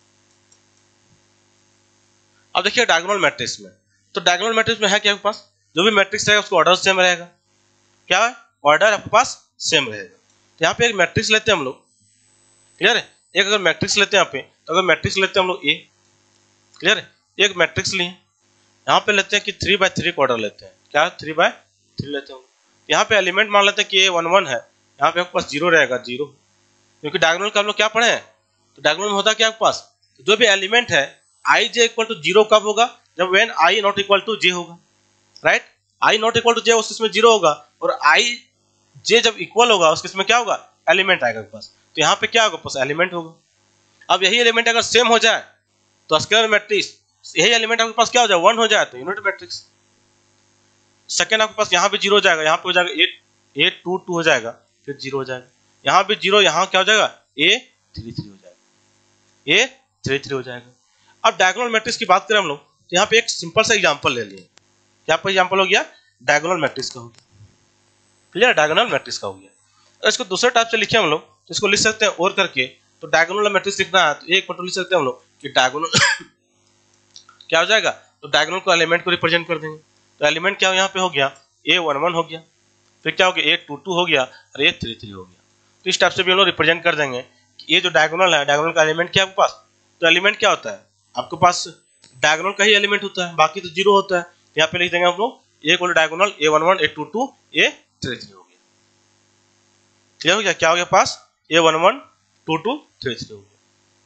अब देखिए डायगोनल मैट्रिक्स में, तो डायगोनल मैट्रिक्स में है क्या आपके पास? जो भी मैट्रिक्स रहेगा उसका ऑर्डर सेम रहेगा। क्या है? ऑर्डर आपके पास सेम रहेगा। तो यहाँ पे एक मैट्रिक्स लेते हैं हम लोग, क्लियर है। एक अगर मैट्रिक्स लेते हैं यहाँ पे, तो अगर मैट्रिक्स लेते हैं हम लोग ए, क्लियर है, एक मैट्रिक्स लिए, यहाँ पे लेते हैं कि थ्री बाय थ्री का ऑर्डर लेते हैं। क्या? थ्री बाय थ्री लेते हैं। यहाँ पे एलिमेंट मान लेते हैं कि ए वन वन है, यहाँ पे आपके पास जीरो रहेगा, जीरो, क्योंकि डायगोनल का हम लोग क्या पढ़े हैं, तो डायगोनल में होता क्या आपके पास, तो जो भी एलिमेंट है i j equal to zero कब होगा, जब when i not equal to j होगा, right. I not equal to j उस केस में जीरो होगा, और आई जे जब इक्वल होगा उस केस में क्या होगा, एलिमेंट आएगा आपके पास। तो यहाँ पे क्या होगा, पास एलिमेंट होगा। अब यही एलिमेंट अगर सेम हो जाए तो स्केलर मैट्रिक्स, यही एलिमेंट आपके पास क्या हो जाए, वन हो जाए तो यूनिट मैट्रिक्स। सेकंड आपके पास यहाँ पे जीरो हो जाएगा, यहाँ पे हो जाएगा एट एट टू टू हो जाएगा, फिर जीरो हो जाएगा, यहाँ पे जीरो, यहाँ क्या हो जाएगा, ए थ्री थ्री हो जाएगा, ए थ्री थ्री हो जाएगा। अब डायगोनल मैट्रिक्स की बात करें हम लोग, तो यहाँ पे एक सिंपल सा एग्जांपल ले लिए। क्या पे एग्जांपल हो गया, डायगोनल मैट्रिक्स का हो गया, क्लियर, डायगोनल मैट्रिक्स का हो गया। और इसको दूसरे टाइप से लिखे हम लोग, तो इसको लिख सकते हैं और करके, तो डायगोनल मैट्रिक्स लिखना है तो एक पटो लिख सकते हैं हम लोग कि डायगोनल क्या हो जाएगा, तो डायगोनल को एलिमेंट को रिप्रेजेंट कर देंगे। तो एलिमेंट क्या यहाँ पे हो गया, ए वन वन हो गया, फिर क्या हो गया, ए टू टू हो गया, और ए थ्री थ्री हो गया। तो इस टाइप से भी हम लोग रिप्रेजेंट कर देंगे कि ये जो डायगोनल है, डायगोनल का एलिमेंट क्या है आपके पास, तो एलिमेंट क्या होता है आपके पास, डायगोनल का ही एलिमेंट होता है, बाकी तो जीरो होता है। यहाँ पे लिख देंगे हम लोग a equal diagonal a one one a two two a three three हो गया, क्लियर हो गया। क्या हो गया पास, a one one two two three three हो गया,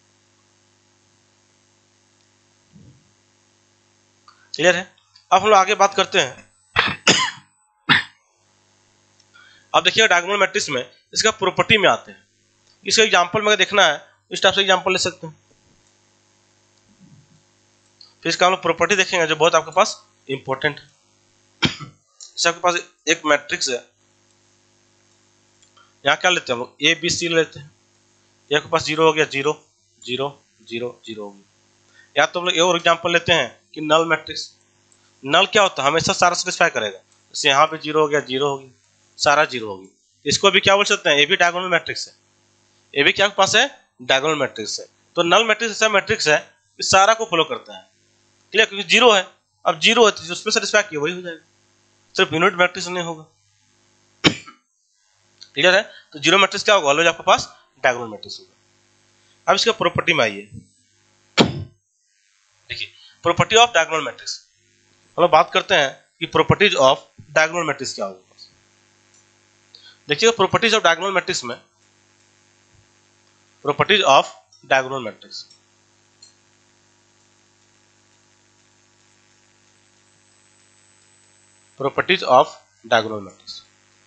क्लियर है। अब हम लोग आगे बात करते हैं। अब देखिए डायगोनल मैट्रिक्स में इसका प्रॉपर्टी में आते हैं, इसका एग्जांपल में देखना है इस टाइप से एग्जांपल ले सकते हैं। फिर इसका हम लोग प्रॉपर्टी देखेंगे जो बहुत आपके पास इंपॉर्टेंट है। जैसे आपके पास एक मैट्रिक्स है, यहाँ क्या लेते हैं हम लोग, ए बी सी लेते हैं, ये आपके पास जीरो हो गया, जीरो जीरो जीरो जीरो हो गया। या तो हम लोग और एग्जांपल लेते हैं कि नल मैट्रिक्स। नल क्या होता है, हमेशा सारा सेटिस्फाई करेगा, जैसे यहाँ पे जीरो हो गया, जीरो हो गया, सारा जीरो हो गया। इसको भी क्या बोल सकते हैं, ये भी डायगोनल मैट्रिक्स है, ये भी क्या आपके पास है, डायगोनल मैट्रिक्स है। तो नल मैट्रिक्स ऐसा मैट्रिक्स है कि सारा को फॉलो करता है, क्लियर, क्योंकि जीरो है। अब जीरो है तो उसमें सेटिस्फाई किया वही हो जाएगा, सिर्फ यूनिट मैट्रिक्स नहीं होगा, क्लियर है। तो जीरो मैट्रिक्स क्या होगा, ऑलवेज आपके पास डायगोनल मैट्रिक्स होगा। अब इसका प्रॉपर्टी में आइए, देखिए प्रॉपर्टी ऑफ डायगोनल मैट्रिक्स, हम लोग बात करते हैं कि प्रॉपर्टीज ऑफ डायगोनल मैट्रिक्स क्या होगा। देखिए प्रॉपर्टीज ऑफ डायगोनल मैट्रिक्स में, properties of diagonal matrix, properties of diagonal matrix,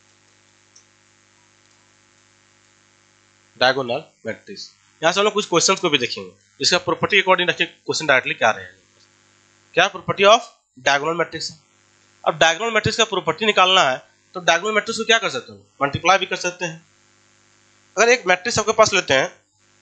diagonal matrix, यहां से हम लोग कुछ क्वेश्चंस को भी देखेंगे, इसका प्रॉपर्टी अकॉर्डिंग रखिए क्वेश्चन डायरेक्टली क्या रहेगा। क्या प्रॉपर्टी ऑफ डायगोनल मैट्रिक्स है। अब डायगोनल मैट्रिक्स का प्रॉपर्टी निकालना है तो डायगोनल मैट्रिक्स को क्या कर सकते हैं, मल्टीप्लाई भी कर सकते हैं। अगर एक मैट्रिक्स आपके पास लेते हैं,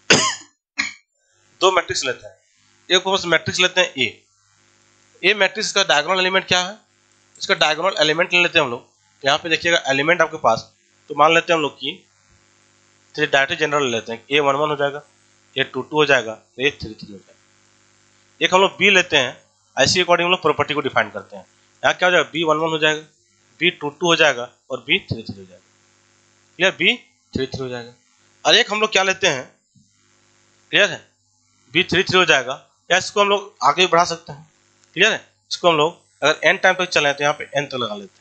दो मैट्रिक्स लेते हैं, एक पास मैट्रिक्स लेते हैं ए, ए मैट्रिक्स का डायगोनल एलिमेंट क्या है, इसका डायगोनल एलिमेंट ले लेते हैं हम लोग। यहाँ पे देखिएगा एलिमेंट आपके पास, तो मान लेते हैं हम लोग की डायरेक्ट जनरल ले लेते हैं, ए वन वन हो जाएगा, ए टू टू हो जाएगा, ए थ्री थ्री हो जाएगा। एक हम लोग बी लेते हैं, ऐसी अकॉर्डिंग हम लोग प्रॉपर्टी को डिफाइन करते हैं। यहाँ क्या हो जाएगा, बी वन वन हो जाएगा, बी टू टू हो जाएगा, और बी थ्री थ्री हो जाएगा, क्लियर, बी थ्री थ्री हो जाएगा। और एक हम लोग क्या लेते हैं, क्लियर है, बी थ्री थ्री हो जाएगा, या इसको हम लोग आगे बढ़ा सकते हैं, क्लियर है। इसको हम लोग अगर एन टाइम तक चले तो यहाँ पे एन तक लगा लेते हैं,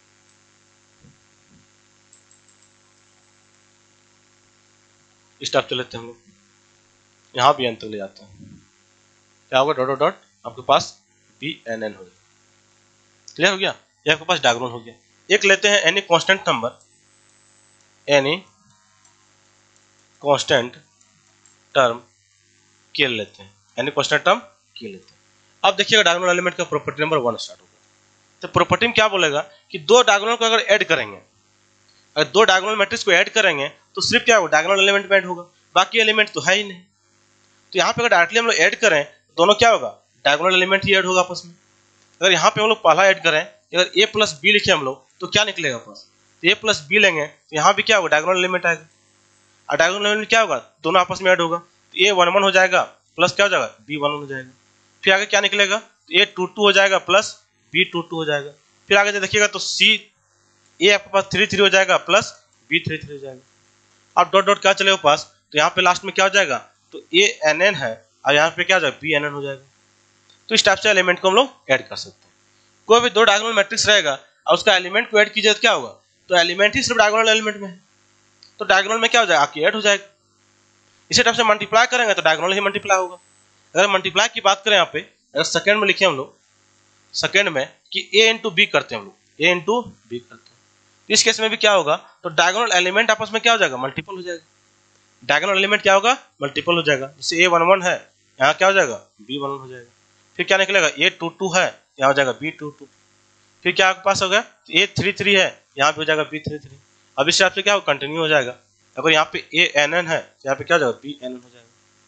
इस टाइप से लेते हैं हम लोग, यहाँ भी एन तक ले जाते हैं, क्या होगा, डॉट डॉट डॉट आपके पास बी एन एन हो जाएगा, क्लियर हो गया। ये आपके पास डायगोनल हो गया। एक लेते हैं any constant number, any constant term के लेते हैं, एनी कांस्टेंट टर्म के लेते हैं। अब देखिएगा डायगोनल एलिमेंट का प्रॉपर्टी नंबर वन स्टार्ट होगा। तो प्रॉपर्टी में क्या बोलेगा कि दो डायगोनल को अगर ऐड करेंगे, अगर दो डायगोनल मैट्रिक्स को ऐड करेंगे तो सिर्फ क्या होगा, डायगोनल एलिमेंट में ऐड होगा, बाकी एलिमेंट तो है ही नहीं। तो यहाँ पे अगर डायरेक्टली हम लोग ऐड करें, दोनों क्या होगा, डायगोनल एलिमेंट ही ऐड होगा आपस में। अगर यहाँ पे हम लोग पहला ऐड करें, अगर ए प्लस बी लिखे हम लोग, तो क्या निकलेगा पास, तो ए प्लस बी लेंगे तो यहाँ भी क्या होगा, डायगोनल एलिमेंट आएगा, और डायगोनल एलिमेंट क्या होगा, दोनों आपस में ऐड होगा, तो ए वन वन हो जाएगा प्लस क्या हो जाएगा, बी वन वन हो जाएगा। फिर आगे क्या निकलेगा, तो ए टू टू हो जाएगा प्लस बी टू टू हो जाएगा, फिर आगे देखिएगा तो सी ए आपके पास थ्री थ्री हो जाएगा प्लस बी थ्री थ्री हो जाएगा। अब डॉट डॉट क्या चलेगा पास, तो यहाँ पे लास्ट में क्या हो जाएगा, तो ए एन एन है और यहाँ पे क्या हो जाएगा बी एन एन हो जाएगा। तो इस टाइप से एलिमेंट को हम लोग ऐड कर सकते हैं। कोई भी दो डायगोनल मैट्रिक्स रहेगा और उसका एलिमेंट को ऐड कीजिए तो क्या होगा, तो एलिमेंट ही सिर्फ डायगोनल एलिमेंट में है, तो डायगोनल में क्या हो जाएगा आके ऐड हो जाएगा। इसी टाइप से मल्टीप्लाई करेंगे तो डायगोनल ही मल्टीप्लाई होगा। अगर मल्टीप्लाई की बात करें यहाँ पे, अगर सेकंड में लिखे हम लोग सेकंड में कि ए इंटू बी करते हैं हम लोग, ए इंटू बी करते हैं, तो इस केस में भी क्या होगा, तो डायगोनल एलिमेंट आपस में क्या हो जाएगा, मल्टीपल हो जाएगा। डायगोनल एलिमेंट क्या होगा, मल्टीपल हो जाएगा। जैसे ए वन वन है, यहाँ क्या हो जाएगा बी वन वन हो जाएगा। फिर क्या निकलेगा, ए टू टू है, यहाँ हो जाएगा बी टू टू। फिर क्या आपके पास हो गया, ए थ्री थ्री है, यहाँ पे हो जाएगा बी थ्री थ्री। अब इस हिसाब से क्या होगा, कंटिन्यू हो जाएगा। अगर यहाँ पे ए एन एन है, यहाँ पे क्या हो जाएगा बी एन एन हो जाएगा।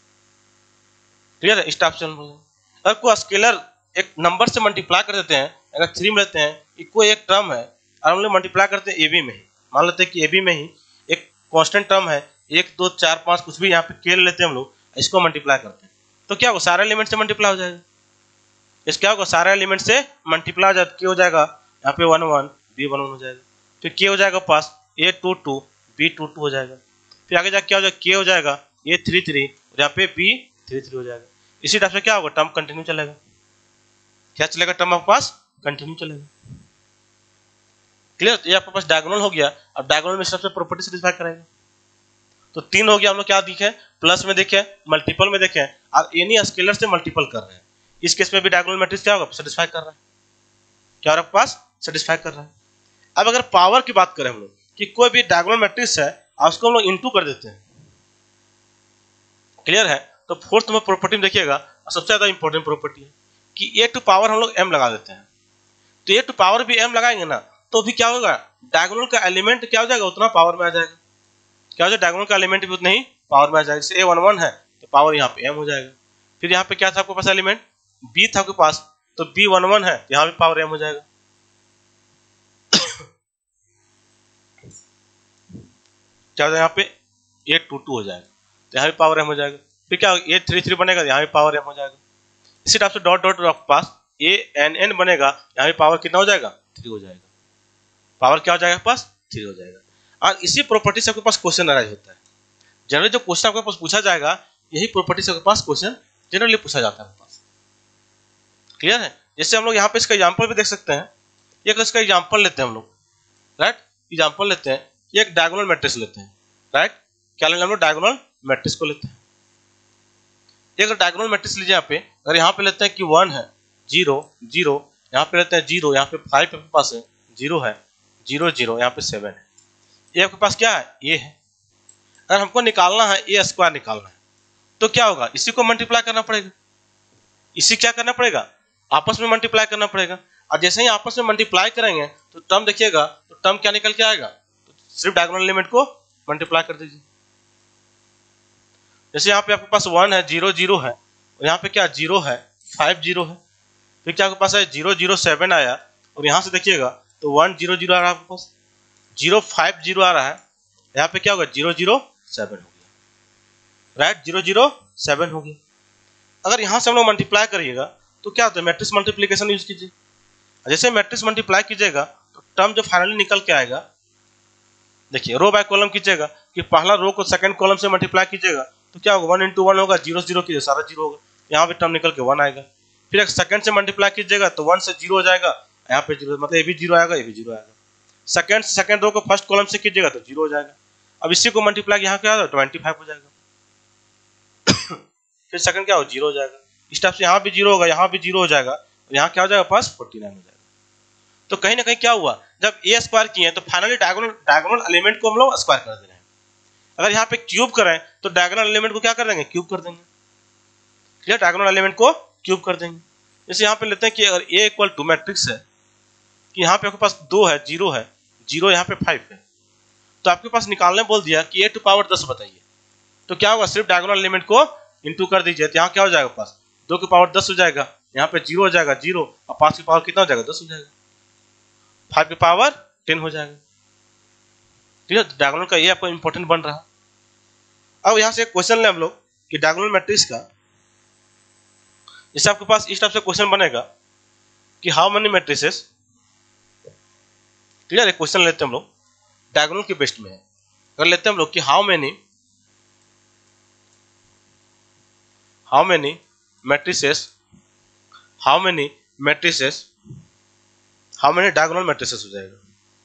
क्लियर है, इस टाइप से अगर कोई स्केलर एक नंबर से मल्टीप्लाई कर देते हैं, अगर थ्री में लेते हैं, कोई एक टर्म है और हम लोग मल्टीप्लाई करते हैं ए बी में ही, मान लेते हैं कि ए बी में ही एक कांस्टेंट टर्म है, एक दो चार पाँच कुछ भी यहाँ पे के ले लेते हैं हम लोग, इसको मल्टीप्लाई करते हैं तो क्या होगा, सारे एलिमेंट से मल्टीप्लाई हो जाएगा। इस क्या होगा, सारे एलिमेंट से मल्टीप्लाई हो जाएगा। के हो जाएगा यहाँ पे one one b one one हो जाएगा। फिर के हो जाएगा पास a two two b two two हो जाएगा। फिर आगे जाके क्या हो जाएगा, के हो जाएगा ए थ्री थ्री और यहाँ पे बी थ्री थ्री हो जाएगा। इसी टाइप से क्या होगा, टर्म कंटिन्यू चलेगा। क्या चलेगा, टर्म आपके पास कंटिन्यू चलेगा। क्लियर, ये आपके पास डायगोनल हो गया। अब डायगोनल में सबसे प्रॉपर्टी सेटिस्फाई करेगा। तो तीन हो गया, हम लोग क्या देखे, प्लस में देखे, मल्टीपल में देखे और एनी स्केलर से मल्टीपल कर रहे हैं। इस केस में भी डायगोनल मैट्रिक्स क्या होगा, सेटिस्फाई कर रहा है। क्या आपके पास सेटिस्फाई कर रहा है। अब अगर पावर की बात करें हम लोग कि कोई भी डायगोनल मैट्रिक्स है और उसको हम लोग इनटू कर देते हैं, क्लियर है, तो फोर्थ में प्रॉपर्टी में देखिएगा सबसे ज्यादा इंपॉर्टेंट प्रॉपर्टी है कि ए टू पावर हम लोग एम लगा देते हैं। तो ए टू पावर भी एम लगाएंगे ना, तो भी क्या होगा, डायगोनल का एलिमेंट क्या हो जाएगा, उतना पावर में आ जाएगा। क्या हो जाएगा, डायगोनल का एलिमेंट भी उतना ही पावर में आ जाएगा। जैसे ए वन वन है तो पावर यहाँ पे एम हो जाएगा। फिर यहाँ पे क्या था आपके पास एलिमेंट, बी था आपके पास, तो बी वन वन है, यहाँ भी पावर एम हो जाएगा। क्या हो जाएगा, यहाँ पे ए टू टू हो जाएगा, तो यहाँ भी पावर एम हो जाएगा। फिर क्या ए थ्री थ्री बनेगा, यहाँ भी पावर एम हो जाएगा। इसी टाइप से डॉट डॉट आपके पास ए एन एन बनेगा, यहाँ भी पावर कितना हो जाएगा, थ्री हो जाएगा। पावर क्या हो जाएगा आपके पास, थ्री हो जाएगा। और इसी प्रॉपर्टी से आपके पास क्वेश्चन अराइज होता है। जनरली जो क्वेश्चन आपके पास पूछा जाएगा, यही प्रॉपर्टी से आपके पास क्वेश्चन जनरली पूछा जाता है आपके पास। क्लियर है। जैसे हम लोग यहाँ पे इसका एग्जांपल भी देख सकते हैं। एक इसका एग्जांपल लेते हैं हम लोग, राइट, एग्जांपल लेते हैं, एक डायगोनल मैट्रिक्स लेते हैं, राइट। क्या लेंगे हम लोग, डायगोनल मैट्रिक्स को लेते हैं। एक डायगोनल मैट्रिक्स लीजिए यहाँ पे, अगर यहाँ पे लेते हैं कि वन है, जीरो जीरो, यहाँ पे लेते हैं जीरो, यहाँ पे फाइव आपके पास है, जीरो है, जीरो जीरो, यहाँ पे सेवन है। ये आपके पास क्या है, ए है। अगर हमको निकालना है ए स्क्वायर निकालना है, तो क्या होगा, इसी को मल्टीप्लाई करना पड़ेगा। इसी क्या करना पड़ेगा, आपस में मल्टीप्लाई करना पड़ेगा। और जैसे ही आपस में मल्टीप्लाई करेंगे तो टर्म देखिएगा, तो टर्म क्या निकल के आएगा, तो सिर्फ डायगोनल एलिमेंट को मल्टीप्लाई कर दीजिए। जैसे यहाँ पे आपके पास वन है, जीरो जीरो है, और यहाँ पे क्या जीरो है, फाइव जीरो है। फिर क्या आपके पास है, जीरो जीरो सेवन आया, और यहाँ से देखिएगा तो वन जीरो जीरो आ रहा है आपके पास, जीरो फाइव जीरो आ रहा है, यहाँ पे क्या होगा, जीरो जीरो सेवन हो गया, राइट, जीरो जीरो सेवन हो गया। अगर यहाँ से हम लोग मल्टीप्लाई करिएगा तो क्या होता है, मैट्रिक्स मल्टीप्लिकेशन यूज कीजिए। जैसे मैट्रिक्स मल्टीप्लाई कीजिएगा तो टर्म जो फाइनली निकल के आएगा, देखिए रो बाय कॉलम कीजिएगा कि पहला रो को सेकंड कॉलम से मल्टीप्लाई कीजिएगा तो क्या होगा, वन इंटू वन होगा, जीरो जीरो कीजिए सारा जीरो होगा, यहाँ पे टर्म निकल के वन आएगा। फिर एक सेकंड से मल्टीप्लाई कीजिएगा तो वन से जीरो हो जाएगा, यहाँ पे जीरो, मतलब ये भी जीरो आएगा, ये भी जीरो आएगा। सेकंड से सेकंड रो को फर्स्ट कॉलम से कीजिएगा तो जीरो हो जाएगा। अब इसी को मल्टीप्लाई यहाँ क्या होगा, ट्वेंटी फाइव हो जाएगा। फिर सेकंड क्या हो, जीरो हो जाएगा। इस टाइप से यहाँ भी जीरो होगा, यहाँ भी जीरो हो जाएगा, और यहाँ क्या हो जाएगा पास फोर्टी नाइन हो जाएगा। तो कहीं ना कहीं क्या हुआ, जब ए स्क्वायर किए तो फाइनली डायगोनल डायगोनल एलिमेंट को हम लोग स्क्वायर कर दे रहे हैं। अगर यहाँ पे क्यूब करें तो डायगोनल एलिमेंट को क्या कर देंगे, क्यूब कर देंगे। क्लियर, डायगोनल एलिमेंट को क्यूब कर देंगे। जैसे यहाँ पे लेते हैं कि अगर ए इक्वल टू मैट्रिक्स है कि यहाँ पे आपके पास दो है, जीरो है, जीरो यहाँ पे फाइव है, तो आपके पास निकालने बोल दिया कि ए टू पावर दस बताइए, तो क्या होगा, सिर्फ डायगोनल एलिमेंट को इंटू कर दीजिए, तो यहाँ क्या हो जाएगा पास, दो की पावर दस हो जाएगा, यहाँ पे जीरो हो जाएगा, जीरो, और पाँच की पावर कितना हो जाएगा, दस हो जाएगा, फाइव की पावर टेन हो जाएगा। ठीक है, डायगोनल का ये आपको इंपॉर्टेंट बन रहा है। अब यहाँ से एक क्वेश्चन ले हम लोग कि डायगोनल मैट्रिक्स का, जैसे आपके पास इस टाइप से क्वेश्चन बनेगा कि हाउ मेनी मैट्रिसेस क्लियर है। क्वेश्चन लेते हैं हम लोग डायगोनल के बेस्ट में है। अगर लेते हैं हम लोग कि how many how many matrices how many matrices how many diagonal matrices हो जाएगा।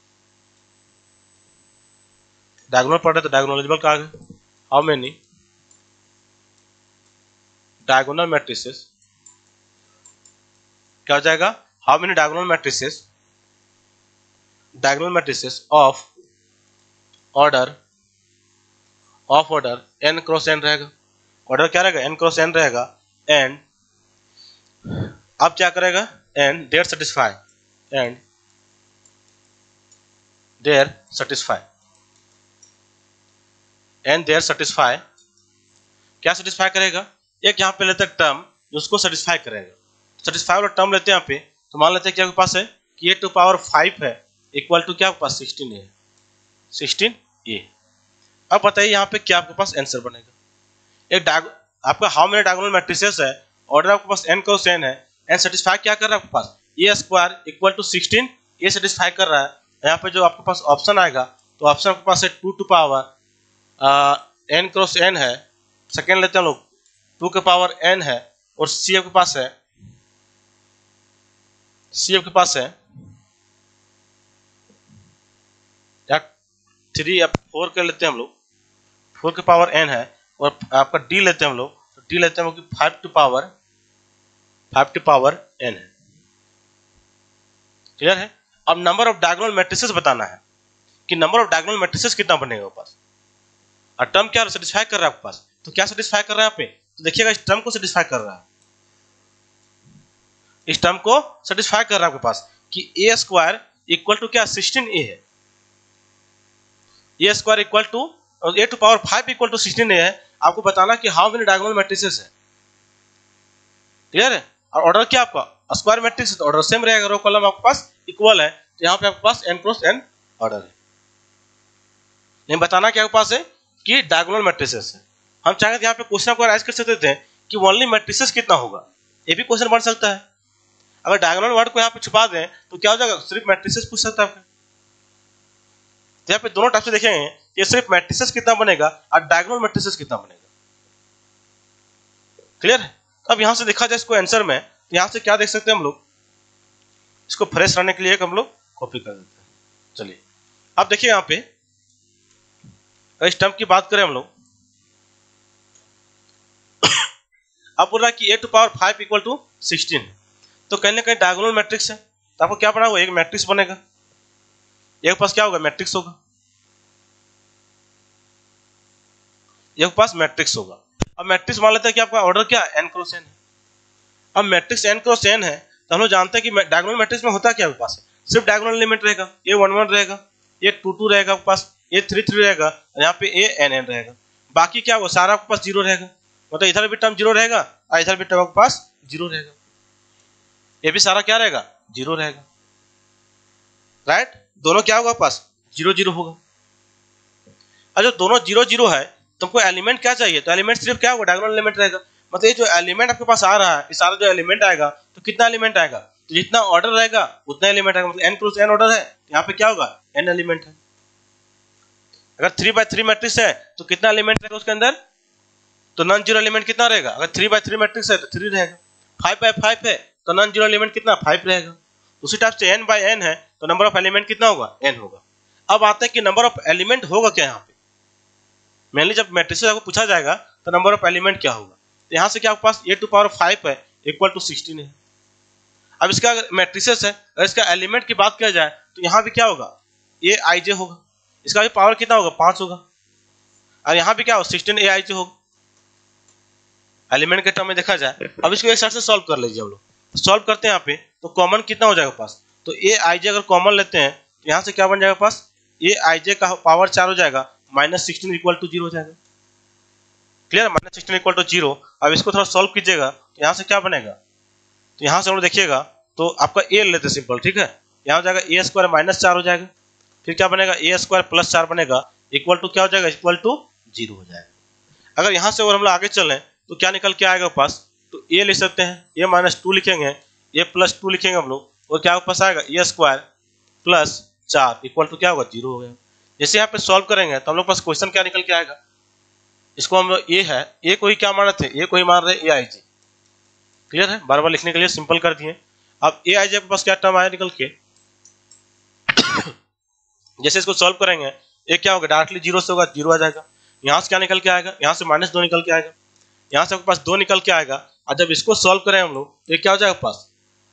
डायगोनल पढ़ रहे तो डायगोनल एलिजिबल कहा गया। हाउ मेनी डायगोनल मैट्रिसेस क्या हो जाएगा, how many diagonal matrices diagonal matrices of order of order n cross n रहेगा। ऑर्डर क्या रहेगा, n क्रॉस n रहेगा। एंड अब क्या करेगा, and there satisfy and there satisfy and there satisfy क्या सेटिस्फाई करेगा, एक यहाँ पे लेते हैं टर्म जो उसको सेटिस्फाई करेगा। सेटिस्फाई वाला टर्म लेते हैं यहाँ पे, तो मान लेते हैं क्या आपके पास है कि ए टू पावर फाइव है इक्वल टू क्या आपके पास सिक्सटीन ए सिक्सटीन ए। अब बताइए यहाँ पे क्या आपके पास आंसर बनेगा। एक डायगो आपका हाउ मेनी डायगोनल मैट्रिसेस है, ऑर्डर आपके पास n क्रॉस n है, n सेटिस्फाई क्या कर रहा है आपके पास a square equal to sixteen a satisfy कर रहा है। यहाँ पे जो आपके पास ऑप्शन आएगा तो ऑप्शन आपके पास है two to power n cross n है। सेकेंड लेते हैं लोग टू के पावर n है और c आपके पास है c आपके पास है या थ्री या फोर के लेते हैं हम लोग, फोर के पावर n है और आपका d लेते हैं हम लोग, तो d लेते हैं हम लोग five to power five to power n है। क्लियर है। अब नंबर ऑफ डायगोनल मैट्रिसेस बताना है कि नंबर ऑफ डायगोनल मैट्रिसेस कितना बनेगा पास। और टर्म क्या सेटिस्फाई कर रहा है आपके पास, तो क्या सेटिस्फाई कर रहा है यहाँ पे, तो देखिएगा इस टर्म को सेटिस्फाई कर रहा है, इस टर्म को सेटिस्फाई कर रहा है आपके पास कि ए स्क्वायर इक्वल टू क्या सिक्सटीन ए है। ए स्क्वायर इक्वल टू और a to power five equal to sixteen a है। आपको बताना कि हाउ मेनी डायगोनल मैट्रिसेस है। क्लियर है। और ऑर्डर क्या आपका स्क्वायर मैट्रिक्स है तो ऑर्डर सेम रहेगा, रो कॉलम आपके पास इक्वल है, तो यहाँ पे आपके पास n क्रॉस n ऑर्डर है। लेकिन बताना क्या आपके पास है कि डायगोनल मैट्रिसेस है। हम चाहेंगे तो यहाँ पे क्वेश्चन को राइज कर सकते थे कि ओनली मैट्रिसेस कितना होगा, ये भी क्वेश्चन बन सकता है। अगर डायगोनल वर्ड को यहाँ पे छुपा दें तो क्या हो जाएगा, सिर्फ मैट्रिसेस पूछ सकता है आपका। तो यहाँ पे दोनों टाइप से देखेंगे कि सिर्फ मैट्रिसेस कितना बनेगा और डायगोनल मैट्रिसेस कितना बनेगा। क्लियर है। अब यहाँ से देखा जाए इसको आंसर में, तो यहाँ से क्या देख सकते हैं हम लोग, इसको फ्रेश रहने के लिए हम लोग कॉपी कर देते हैं। चलिए अब देखिए यहाँ पे इस टर्म की बात करें हम लोग, अब बोल रहा है कि a to power five equal to sixteen, तो कहीं ना कहीं डायगोनल मैट्रिक्स है, तो आपको क्या बना होगा, एक मैट्रिक्स बनेगा, एक पास क्या होगा मैट्रिक्स होगा, एक पास मैट्रिक्स होगा। अब मैट्रिक्स मान लेते हैं कि आपका ऑर्डर क्या है n क्रॉस n है। अब मैट्रिक्स n क्रॉस n है तो हम लोग जानते हैं कि डायगोनल मैट्रिक्स में होता क्या आपके पास है, सिर्फ डायगोनल एलिमेंट रहेगा, ए वन वन रहेगा, ए टू टू रहेगा आपके पास, ए थ्री थ्री रहेगा, यहाँ पे ए एन एन रहेगा। बाकी क्या होगा, सारा आपके पास जीरो रहेगा, मतलब इधर भी टर्म जीरो रहेगा और इधर भी टर्म आपके पास जीरो रहेगा, ये भी सारा क्या रहेगा, जीरो रहेगा। राइट, दोनों क्या होगा पास, जीरो जीरो होगा। और जो दोनों जीरो जीरो है तुमको एलिमेंट क्या चाहिए, तो एलिमेंट सिर्फ क्या होगा, डायगोनल एलिमेंट रहेगा। मतलब ये जो एलिमेंट आपके पास आ रहा है, इस सारा जो एलिमेंट आएगा तो कितना एलिमेंट आएगा, तो जितना ऑर्डर रहेगा उतना एलिमेंट आएगा। मतलब n क्रॉस n ऑर्डर है, यहाँ पे क्या होगा, n एलिमेंट है। अगर थ्री बाय थ्री मैट्रिक्स है तो कितना एलिमेंट रहेगा उसके अंदर, तो नॉन जीरो एलिमेंट कितना रहेगा, अगर थ्री बाय थ्री मैट्रिक्स है तो थ्री रहेगा। फाइव बाय फाइव है तो नॉन जीरो एलिमेंट कितना, फाइव रहेगा। उसी टाइप से n बाय n है तो नंबर ऑफ एलिमेंट कितना होगा, n होगा। अब आते हैं कि नंबर ऑफ एलिमेंट होगा क्या यहाँ पे, मेनली जब मैट्रिक्स आपको पूछा जाएगा तो नंबर ऑफ एलिमेंट क्या होगा, तो यहाँ से क्या आपके पास ए टू पावर फाइव है इक्वल टू सिक्सटीन है। अब इसका अगर मैट्रिसेस है, अगर इसका एलिमेंट की बात किया जाए तो यहाँ भी क्या होगा, ए आई जे होगा, इसका भी पावर कितना होगा, पांच होगा, और यहाँ भी क्या होगा, सिक्सटीन ए आई जे होगा एलिमेंट के टर्म में देखा जाए। अब इसको एक साइड से सॉल्व कर लीजिए हम लोग, तो सॉल्व करते हैं यहाँ पे, तो कॉमन कितना हो जाएगा पास, तो ए आई जे अगर कॉमन लेते हैं तो यहाँ से क्या बन जाएगा पास, ए आई जे का पावर चार हो जाएगा, minus sixteen equal to zero हो जाएगा। Clear, minus sixteen equal to zero. अब इसको थोड़ा सॉल्व कीजिएगा तो यहाँ से क्या बनेगा, तो यहाँ से हम लोग देखिएगा तो आपका ए लेते सिंपल, ठीक है, यहाँ हो जाएगा ए स्क्वायर माइनस चार हो जाएगा, फिर क्या बनेगा, ए स्क्वायर प्लस चार बनेगा इक्वल टू क्या हो जाएगा, इक्वल टू जीरो हो जाएगा। अगर यहाँ से और हम लोग आगे चलें तो क्या निकल के आएगा पास, तो ए लिख सकते हैं, ए माइनस टू लिखेंगे, ए प्लस टू लिखेंगे हम लोग, और क्या पास आएगा, ए स्क्वायर प्लस चार इक्वल टू क्या होगा, जीरो हो गया। जैसे यहाँ पे सॉल्व करेंगे तो हम लोग पास क्वेश्चन क्या निकल के आएगा, इसको हम ए है, ए को ही क्या मान रहे थे, ए को ही मान रहे ए आई जी। क्लियर है, बार बार लिखने के लिए सिंपल कर दिए। अब ए आई जी आपके पास क्या टर्म आया निकल के, जैसे इसको सॉल्व करेंगे ये क्या होगा, डायरेक्टली जीरो से होगा, जीरो आ जाएगा। यहाँ से क्या निकल के आएगा, यहाँ से माइनस दो निकल के आएगा, यहाँ से आपके पास दो निकल के आएगा। और जब इसको सॉल्व करें हम लोग तो ये क्या हो जाएगा पास,